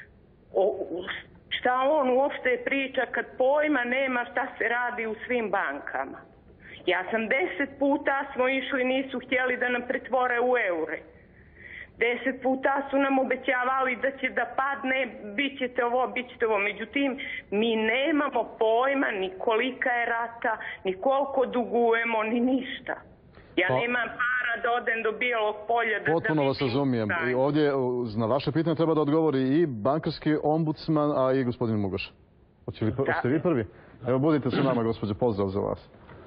T: šta on uopšte priča kad pojma nema šta se radi u svim bankama. Ja sam 10 puta smo išli, nisu htjeli da nam pretvore u eure. 10 puta su nam obećavali da će da padne, bit ćete ovo. Međutim, mi nemamo pojma ni kolika je rata, ni koliko dugujemo, ni ništa. Ja nemam para da odem do Bijelog polja.
A: Potpuno vas razumijem. I ovdje na vaše pitanje treba da odgovori i bankarski ombudsman, a i gospodin Mugoš. Hoćete vi prvi? Evo, budite sa nama, gospođo, pozdrav za vas.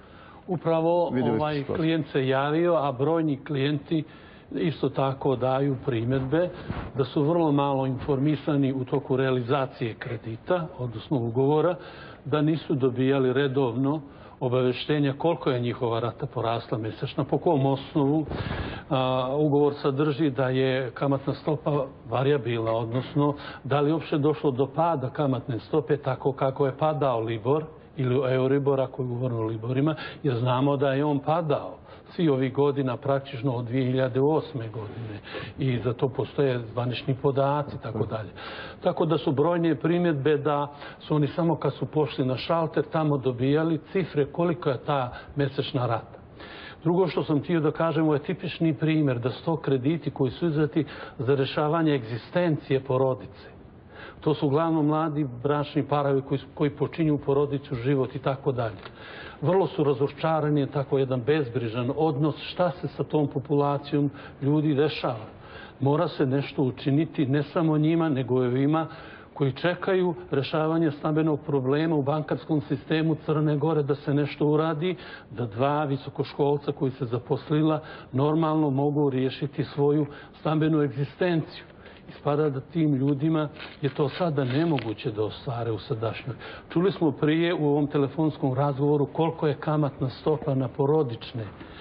G: Upravo ovaj klijent se javio, a brojni klijenti isto tako daju primjedbe da su vrlo malo informisani u toku realizacije kredita, odnosno ugovora, da nisu dobijali redovno obaveštenja koliko je njihova rata porasla mjesečno, po kom osnovu. Ugovor sadrži da je kamatna stopa varijabilna, odnosno da li uopće došlo do pada kamatne stope tako kako je padao Libor ili Euribor, ako je govorimo o Liborima, jer znamo da je on padao svi ovih godina, praktično od 2008. godine i za to postoje zvanični podaci, tako dalje. Tako da su brojne primjedbe da su oni samo kad su pošli na šalter tamo dobijali cifre koliko je ta mjesečna rata. Drugo što sam htio da kažem, je tipični primjer da su to krediti koji su uzeti za rješavanje egzistencije porodice. To su uglavnom mladi bračni parovi koji počinju porodicu, život i tako dalje. Vrlo su razočarani, tako jedan bezbrižan odnos, šta se sa tom populacijom ljudi dešava. Mora se nešto učiniti ne samo njima, nego i ovima koji čekaju rješavanje stambenog problema u bankarskom sistemu Crne Gore, da se nešto uradi, da 2 visokoškolca koji se zaposlila normalno mogu riješiti svoju stambenu egzistenciju. Ispada da tim ljudima je to sada nemoguće da ostvare u sadašnjoj. Čuli smo prije u ovom telefonskom razgovoru koliko je kamatna stopa na porodične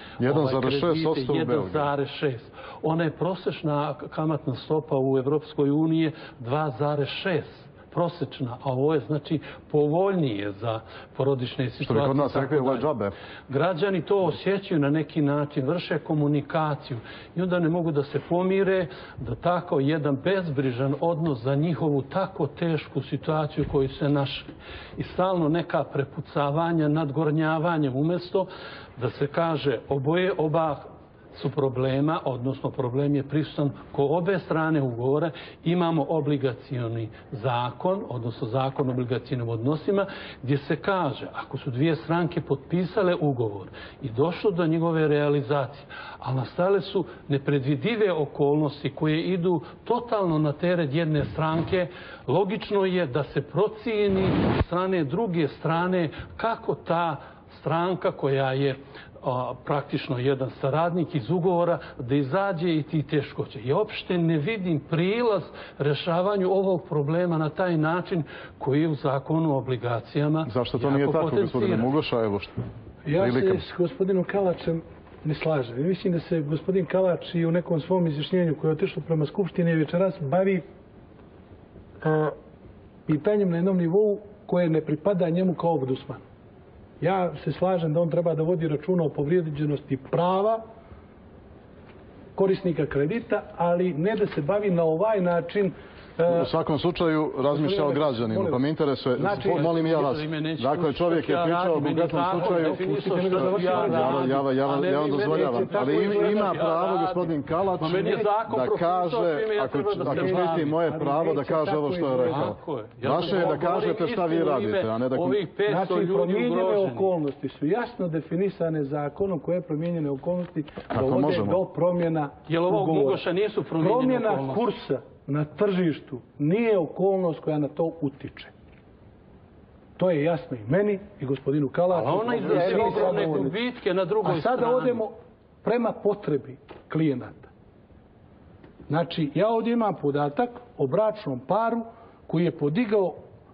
A: 1,6% u Belgiji.
G: 1,6. Ona je prosječna kamatna stopa u Evropskoj uniji 2,6. prosječna, a ovo je znači povoljnije za porodične situacije.
A: Što bi kod nas rekli, ovo je džabe.
G: Građani to osjećaju na neki način, vrše komunikaciju i onda ne mogu da se pomire da tako jedan bezbrižan odnos za njihovu tako tešku situaciju koju se našli. I stalno neka prepucavanja, nadgornjavanje umjesto da se kaže oba su problema, odnosno problem je prisutan ko obe strane ugovora. Imamo obligacioni zakon, odnosno zakon o obligacijnim odnosima, gdje se kaže, ako su 2 stranke potpisale ugovor i došlo do njegove realizacije, ali nastale su nepredvidive okolnosti koje idu totalno na teret jedne stranke, logično je da se procijeni strane druge strane kako ta stranka koja je praktično jedan saradnik iz ugovora, da izađe i ti teškoće. Ja uopšte ne vidim prilaz rešavanju ovog problema na taj način koji je u zakonu o obligacijama.
A: Zašto to nije tako, gospodine Mugoša?
K: Ja se s gospodinom Kalačem ne slažem. Mislim da se gospodin Kalač i u nekom svom izjašnjenju koje je otišlo prema Skupštini večeras bavi pitanjem na jednom nivou koje ne pripada njemu kao ombudsman. Ja se slažem da on treba da vodi računa o povrijeđenosti prava korisnika kredita, ali ne da se bavi na ovaj način.
A: U svakom slučaju razmišlja o građanima, pa me interesuje, molim ja vas, dakle čovjek je pričao o konkretnom slučaju, ja vam dozvoljavam, ali ima pravo gospodin Kalač da kaže, ako štiti moje pravo, da kaže ovo što je rekao. Vaše je da kažete šta vi radite, a ne da...
K: Znači, promijenjene okolnosti su jasno definisane zakonom koje promijenjene okolnosti dovode do promjena ugovora. Promjena kursa na tržištu nije okolnost koja na to utiče. To je jasno i meni i gospodinu Kalaču.
G: A ona izrazi ogromne gubitke na drugoj strani.
K: A sada odemo prema potrebi klijenata. Znači, ja ovdje imam podatak o bračnom paru koji je podigao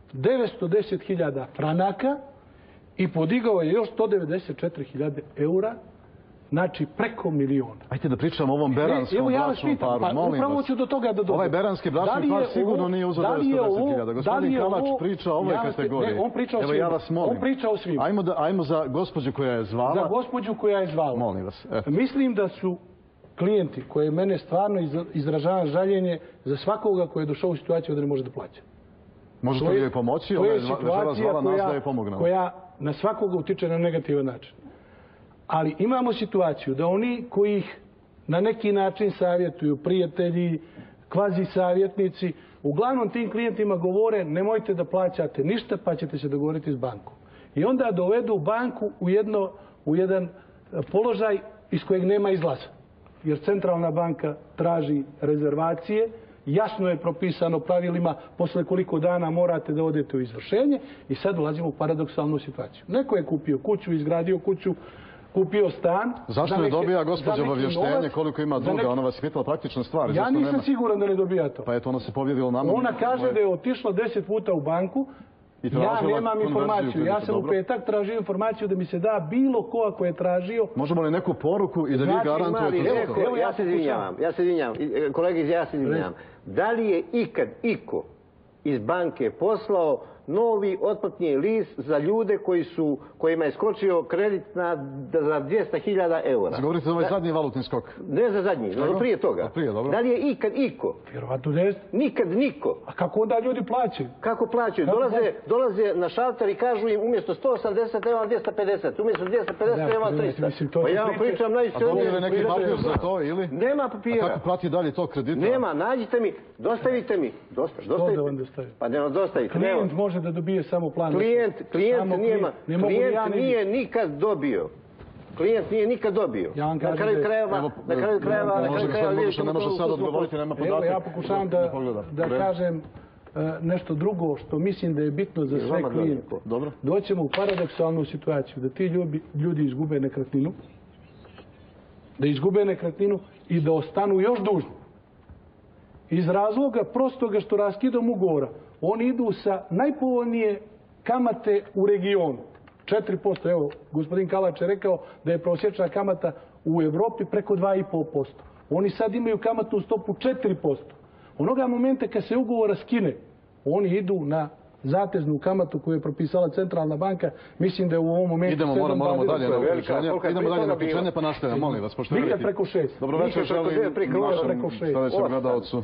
K: 910.000 franaka i podigao je još 194.000 eura. Znači, preko miliona.
A: Ajte da pričamo o ovom beranskom bračnom paru, molim vas.
K: Upravo ću do toga da dođem.
A: Ovaj beranski bračni par sigurno nije uzeo 910.000. Gospodin Kalač priča o ovoj kategoriji.
K: On priča o svima.
A: Evo ja vas molim.
K: On priča o svima.
A: Ajmo za gospođu koja je zvala.
K: Za gospođu koja je zvala.
A: Molim vas.
K: Mislim da su klijenti koje mene stvarno izražava žaljenje za svakoga koji je došao u situaciju da ne može da plaća.
A: Možete li joj pomoći?
K: To je situacija koja na svakoga utiče na negativan način. Ali imamo situaciju da oni koji ih na neki način savjetuju, prijatelji, kvazi savjetnici, uglavnom tim klijentima govore nemojte da plaćate ništa pa ćete se dogovoriti s bankom. I onda dovedu banku u jedan položaj iz kojeg nema izlaza. Jer centralna banka traži rezervacije, jasno je propisano pravilima posle koliko dana morate da odete u izvršenje i sad dolazimo u paradoksalnu situaciju. Neko je kupio kuću, izgradio kuću, kupio stan.
A: Zašto ne dobija gospođa obavještenje koliko ima duga? Ona vas je pitala praktične stvari.
K: Ja nisam siguran da ne dobija to.
A: Pa eto, ona se povjerila nama.
K: Ona kaže da je otišla 10 puta u banku. Ja nemam informaciju. Ja sam u petak tražio informaciju da mi se da bilo ko ako je tražio.
A: Možemo li neku poruku i da vi garantujete?
H: Evo ja se izvinjavam. Kolegi, ja se izvinjavam. Da li je ikad iko iz banke poslao novi otplatni list za ljude kojima je skočio kredit za 200.000 eura?
A: Govorite za ovaj zadnji valutni skok?
H: Ne za zadnji, nego prije toga. Da li je ikad iko?
K: Vjerovatno ne.
H: Nikad niko.
K: A kako onda ljudi plaćaju?
H: Kako plaćaju? Dolaze na šalter i kažu im umjesto 180 evo 250, umjesto 250 evo 300. Pa ja vam pričam najiskrije.
A: A dobili neki papir za to ili?
H: Nema papira.
A: A kako plati dalje to kredita?
H: Nema, nađite mi, dostavite mi.
K: Što da vam dostavite?
H: Pa ne dostavite.
K: Klijent može da dobije samo plan.
H: Klijent nije nikad dobio. Klijent nije nikad dobio. Na kraju krajeva...
A: Ne može sad odgovoriti, nema podatak.
K: Evo, ja pokušavam da kažem nešto drugo što mislim da je bitno za sve klijente. Doćemo u paradoksalnu situaciju da ti ljudi izgube nekretninu, i da ostanu još dužni. Iz razloga prostoga što raskidom ugovora oni idu sa najpovoljnije kamate u regionu. 4%. Evo, gospodin Kalač je rekao da je prosječna kamata u Evropi preko 2,5%. Oni sad imaju kamatnu stopu 4%. Onoga momenta kad se ugovor skine, oni idu na zateznu kamatu koju je propisala centralna banka. Mislim da je u ovom momentu...
A: Moramo dalje na uključenje, pa nastavljamo, molim vas.
K: Nikad preko 6.
A: Dobro večer, želim našem sljedećem gledalcu.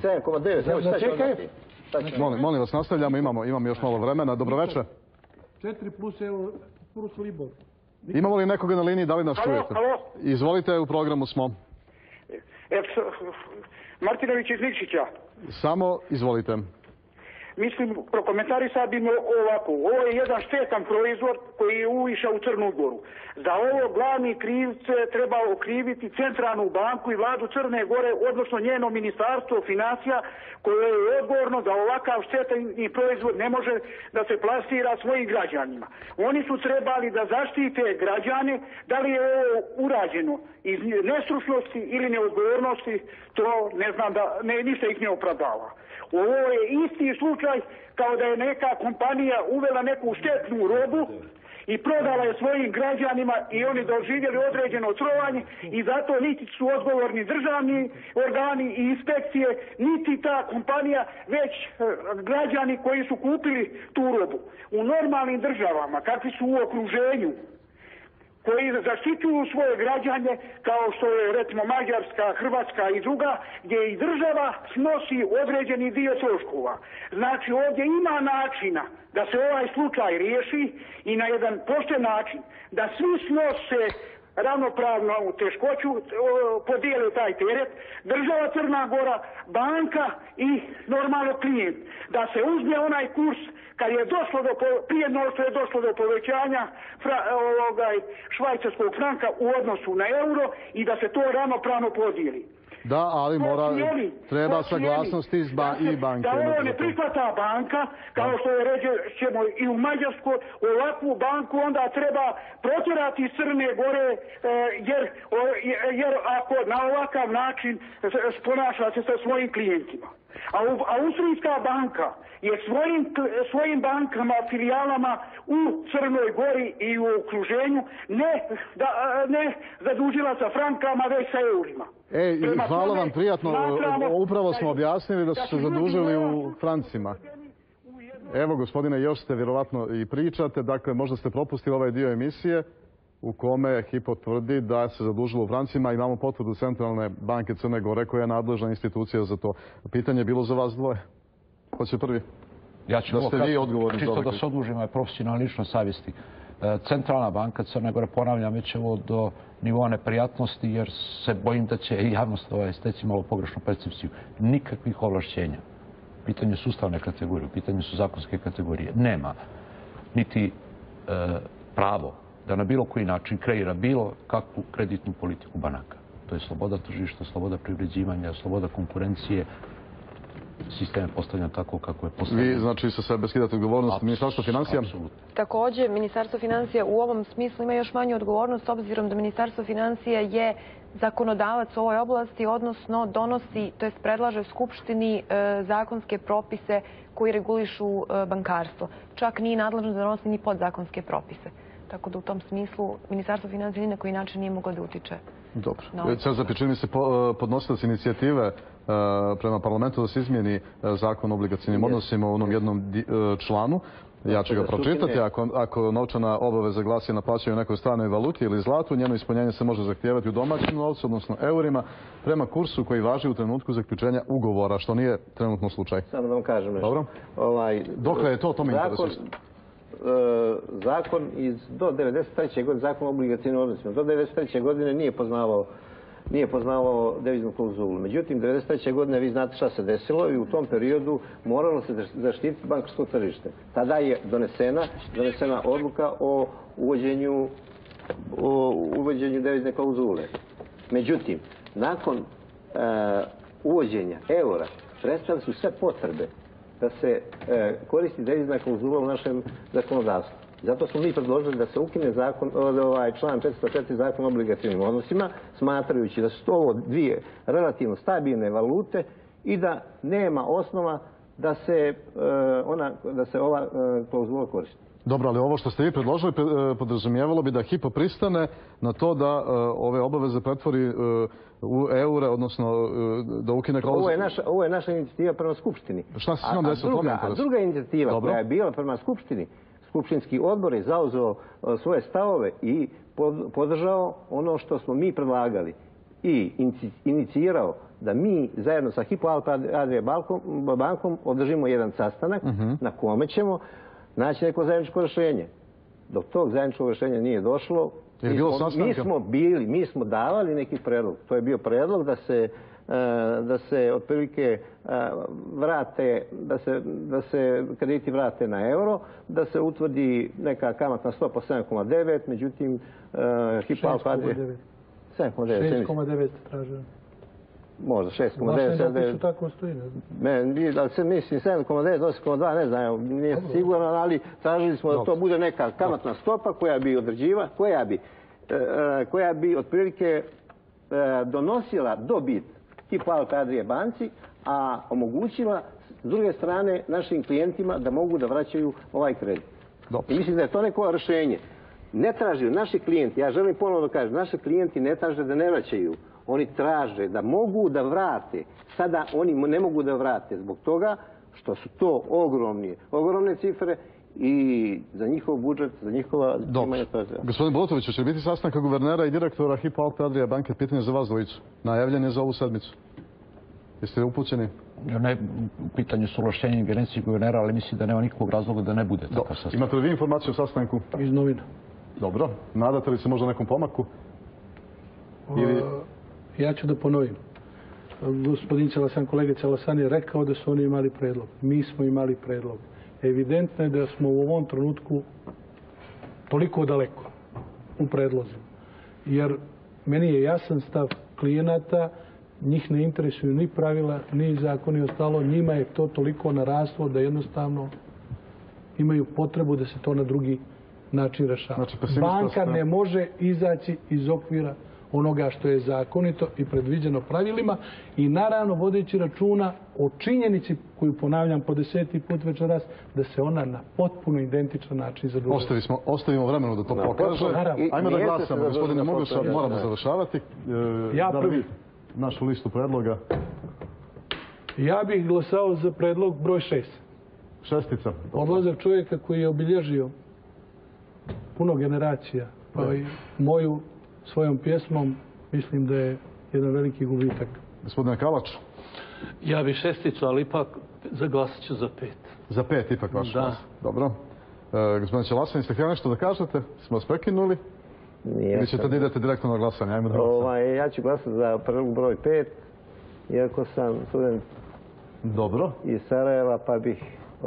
H: 7,9.
A: Molim vas, nastavljamo, imamo još malo vremena. Dobro večer.
K: 4 plus Libor.
A: Imamo li nekoga na liniji, da li nas čujete? Izvolite, u programu smo.
U: Martinović iz Nikšića.
A: Samo izvolite.
U: Mislim, prokomentarisao bi ovako. Ovo je jedan štetan proizvod koji je uvišao u Crnu Goru. Za ovo glavni krivce treba okriviti Centralnu banku i vladu Crne Gore, odnosno njeno ministarstvo financija, koje je odgovorno da ovakav štetni proizvod ne može da se plasira svojim građanima. Oni su trebali da zaštite građane. Da li je ovo urađeno iz nestručnosti ili neodgovornosti, to ne znam, ništa ih ne opravdava. Ovo je isti slučaj kao da je neka kompanija uvela neku štetnu robu i prodala je svojim građanima i oni doživjeli određeno trovanje i zato niti su odgovorni državni organi i inspekcije, niti ta kompanija, već građani koji su kupili tu robu. U normalnim državama, kakvi su u okruženju, koji zaštićuju svoje građane, kao što je recimo Mađarska, Hrvatska i druga, gdje i država snosi određeni dio troškova. Znači ovdje ima načina da se ovaj slučaj riješi i na jedan pošten način, da svi snose ravnopravno u teškoću, podijele taj teret, država Crna Gora, banka i normalno klijent. Da se uzme onaj kurs kad je došlo prije nego što je došlo do povećanja švajcarskog franka u odnosu na euro i da se to ravnopravno podijeli.
A: Da, ali treba saglasnost i banke.
U: Da ovo ne prihvata banka, kao što je rećemo i u Mađarskoj, ovakvu banku onda treba protjerati iz Crne Gore, jer ako na ovakav način ponaša se sa svojim klijentima. A Austrijska banka je svojim bankama, filijalama u Crnoj Gori i u okruženju ne zadužila sa frankama, već sa eurima.
A: Hvala vam, prijatno. Upravo smo objasnili da su se zadužili u francima. Evo, gospodine, još ste vjerovatno i pričate. Dakle, možda ste propustili ovaj dio emisije u kome Hypo tvrdi da se zadužilo u francima. Imamo potvrdu Centralne banke Crne Gore koja je nadležna institucija za to. Pitanje je bilo za vas dvoje. Ko će prvi?
I: Ja ću čisto da se odužim ovaj profesionalni ličnost savjesti. Centralna banka Crne Gore, ponavljam, već ovo do nivoa neprijatnosti, jer se bojim da će i javnost steći malo pogrešnu percepciju. Nikakvih ovlašćenja. U pitanju su ustavne kategorije, u pitanju su zakonske kategorije. Nema niti pravo da na bilo koji način kreira bilo kakvu kreditnu politiku banaka. To je sloboda tržišta, sloboda privređivanja, sloboda konkurencije. Sistem je postavljen tako kako je postavljen.
A: Vi, znači, sa sebe skidate odgovornost Ministarstva financija?
J: Također, Ministarstvo financija u ovom smislu ima još manju odgovornost, s obzirom da Ministarstvo financija je zakonodavac u ovoj oblasti, odnosno donosi, to jest predlaže Skupštini zakonske propise koji regulišu bankarstvo. Čak nije nadležno da donosi ni podzakonske propise. Tako da u tom smislu Ministarstvo financija ni na koji način nije moglo da utiče.
A: Dobro. Cezar, čini mi se podnosilac inicijative prema parlamentu da se izmijeni zakon o obligacijnim odnosima u onom jednom članu. Ja ću ga pročitati. Ako novčana obaveza glasi na plaćanju nekoj stranoj valuti ili zlatu, njeno ispunjenje se može zahtijevati u domaćem novcu, odnosno eurima, prema kursu koji važi u trenutku zaključenja ugovora, što nije trenutno slučaj.
H: Samo da vam kažem nešto.
A: Dobro. Dokle je to me interesuje.
H: Zakon do 1993. godine, zakon o obligacijnim odnosima, do 1993. godine nije poznavao deviznu klauzulu. Međutim, 1993. godine vi znate šta se desilo i u tom periodu moralo se zaštititi bankarsko tržište. Tada je donesena odluka o uvođenju devizne klauzule. Međutim, nakon uvođenja eura prestale su sve potrebe da se koristi devizna klauzula u našem zakonodavstvu. Zato smo mi predložili da se ukine član 504 zakona o obligacijnim odnosima, smatrajući da su to ovo dvije relativno stabilne valute i da nema osnova da se ova klauzula koristi.
A: Dobro, ali ovo što ste vi predložili podrazumijevalo bi da Hypo pristane na to da ove obaveze pretvori u eure, odnosno da ukine klauzulu.
H: Ovo je naša inicijativa prema Skupštini.
A: Šta se s njom desilo?
H: A druga inicijativa koja je bila prema Skupštini, Skupštinski odbor je zauzeo svoje stavove i podržao ono što smo mi predlagali i inicirao da mi zajedno sa Hypo Alpe Adria bankom održimo jedan sastanak na kome ćemo naći neko zajedničko rješenje. Dok tog zajedničkog rješenja nije došlo, mi smo davali neki predlog. To je bio predlog da se otprilike vrate, da se krediti vrate na euro, da se utvrdi neka kamatna stopa 7,9, međutim Hypo Alpe Adria
K: 6,9 traže.
H: Možda 6,9.
K: Vaše dopisu tako stoji, ne znam.
H: Da se mislim 7,9, 8,2, ne znam, nije sigurno, ali tražili smo da to bude neka kamatna stopa koja bi otprilike donosila dobit Hypo Alpe Adria banci, a omogućila s druge strane našim klijentima da mogu da vraćaju ovaj kredit. I mislim da je to neko rješenje. Ne traže naši klijenti, ja želim ponovno da kažem, naši klijenti ne traže da ne vraćaju. Oni traže da mogu da vrate. Sada oni ne mogu da vrate zbog toga što su to ogromne cifre i za njihov budžet, za njihova...
A: Dobro. Gospodin Bolotović, će biti sastanka guvernera i direktora Hypo Alpe Adria banke? Pitanje za vas dvojicu. Najavljen je za ovu sedmicu. Jeste li upućeni?
I: Ne, u pitanju su ovlašćenja ingerencije guvernera, ali mislim da nema nikakvog razloga da ne bude takav sastanak.
A: Imate li vi informaciju o sastanku?
K: Iz novina.
A: Dobro. Nadate li se možda nekom pomaku?
K: Ja ću da ponovim. Gospodin Ćelasan, kolega Ćelasan je rekao da su oni imali predlog. Mi smo imali predlog. Evidentno je da smo u ovom trenutku toliko daleko u predlozima. Jer meni je jasan stav klijenata, njih ne interesuju ni pravila, ni zakoni, ostalo. Njima je to toliko naraslo da jednostavno imaju potrebu da se to na drugi način rešava. Banka ne može izaći iz okvira onoga što je zakonito i predviđeno pravilima i naravno vodeći računa o činjenici koju ponavljam po 10. put večeras, da se ona na potpuno identičan način zadužuje.
A: Ostavimo vremenu da to pokaže. Ajmo da glasamo. Gospodine Mogoša, moramo završavati.
K: Ja prvi.
A: Našu listu predloga.
K: Ja bih glasao za predlog broj 6.
A: Šestica.
K: Odlazak čovjeka koji je obilježio puno generacija, pa i moju svojom pjesmom, mislim da je jedan veliki gubitak.
A: Gospodine Kalač?
G: Ja bih šesticu, ali ipak zaglasit ću za 5.
A: Za 5 ipak vaš glas. Dobro. Gospodine Ćelasan, ste htjeli nešto da kažete? Smo vas prekinuli? Ili ćete da idete direktno na glasanje? Ajmo da glasamo.
H: Ja ću glasati za predlog broj 5, iako sam student iz Sarajeva, pa bih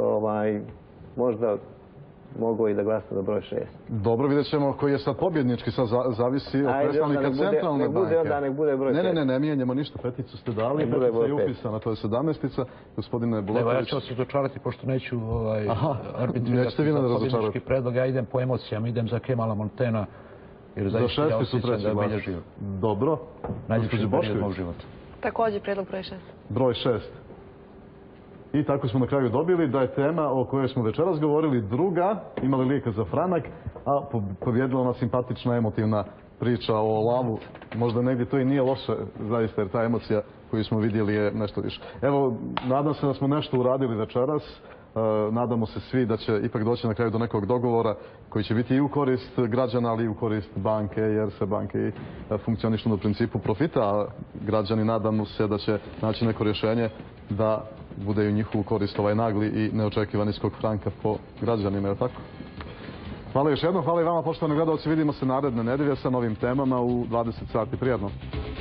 H: možda mogao i da glasa za broj 6.
A: Dobro, vidjet ćemo koji je sad pobjednički, sad zavisi od predstavnika centralne banke.
H: Nek bude broj 5.
A: Ne mijenjamo ništa, peticu ste dali, petica je upisana, to je 17-tica. Gospodine Bolotović.
I: Evo, ja ću vas razočarati, pošto neću arbitrirati za pobjednički predlog. Ja idem po emocijama, idem za Kemala Montena, jer zaista ja osjećam da je obilježio.
A: Dobro.
I: Najljepši period mog života.
J: Također predlog broj 6.
A: Broj 6. I tako smo na kraju dobili da je tema o kojoj smo večeras govorili druga, imali lika za franak, a pobjedila ona simpatična emotivna priča o lavu. Možda negdje to i nije loše, zaista, jer ta emocija koju smo vidjeli je nešto više. Evo, nadam se da smo nešto uradili večeras. Nadamo se svi da će ipak doći na kraju do nekog dogovora koji će biti i u korist građana, ali i u korist banke, jer se banke i funkcionišu na principu profita, a građani nadamo se da će naći neko rješenje da bude i u njihovu korist ovaj nagli i neočekivani skok franka po građanima, je li tako? Hvala još jednom, hvala i vama poštovani gledalci, vidimo se naredne nedelje sa novim temama u 20 sati. Prijatno.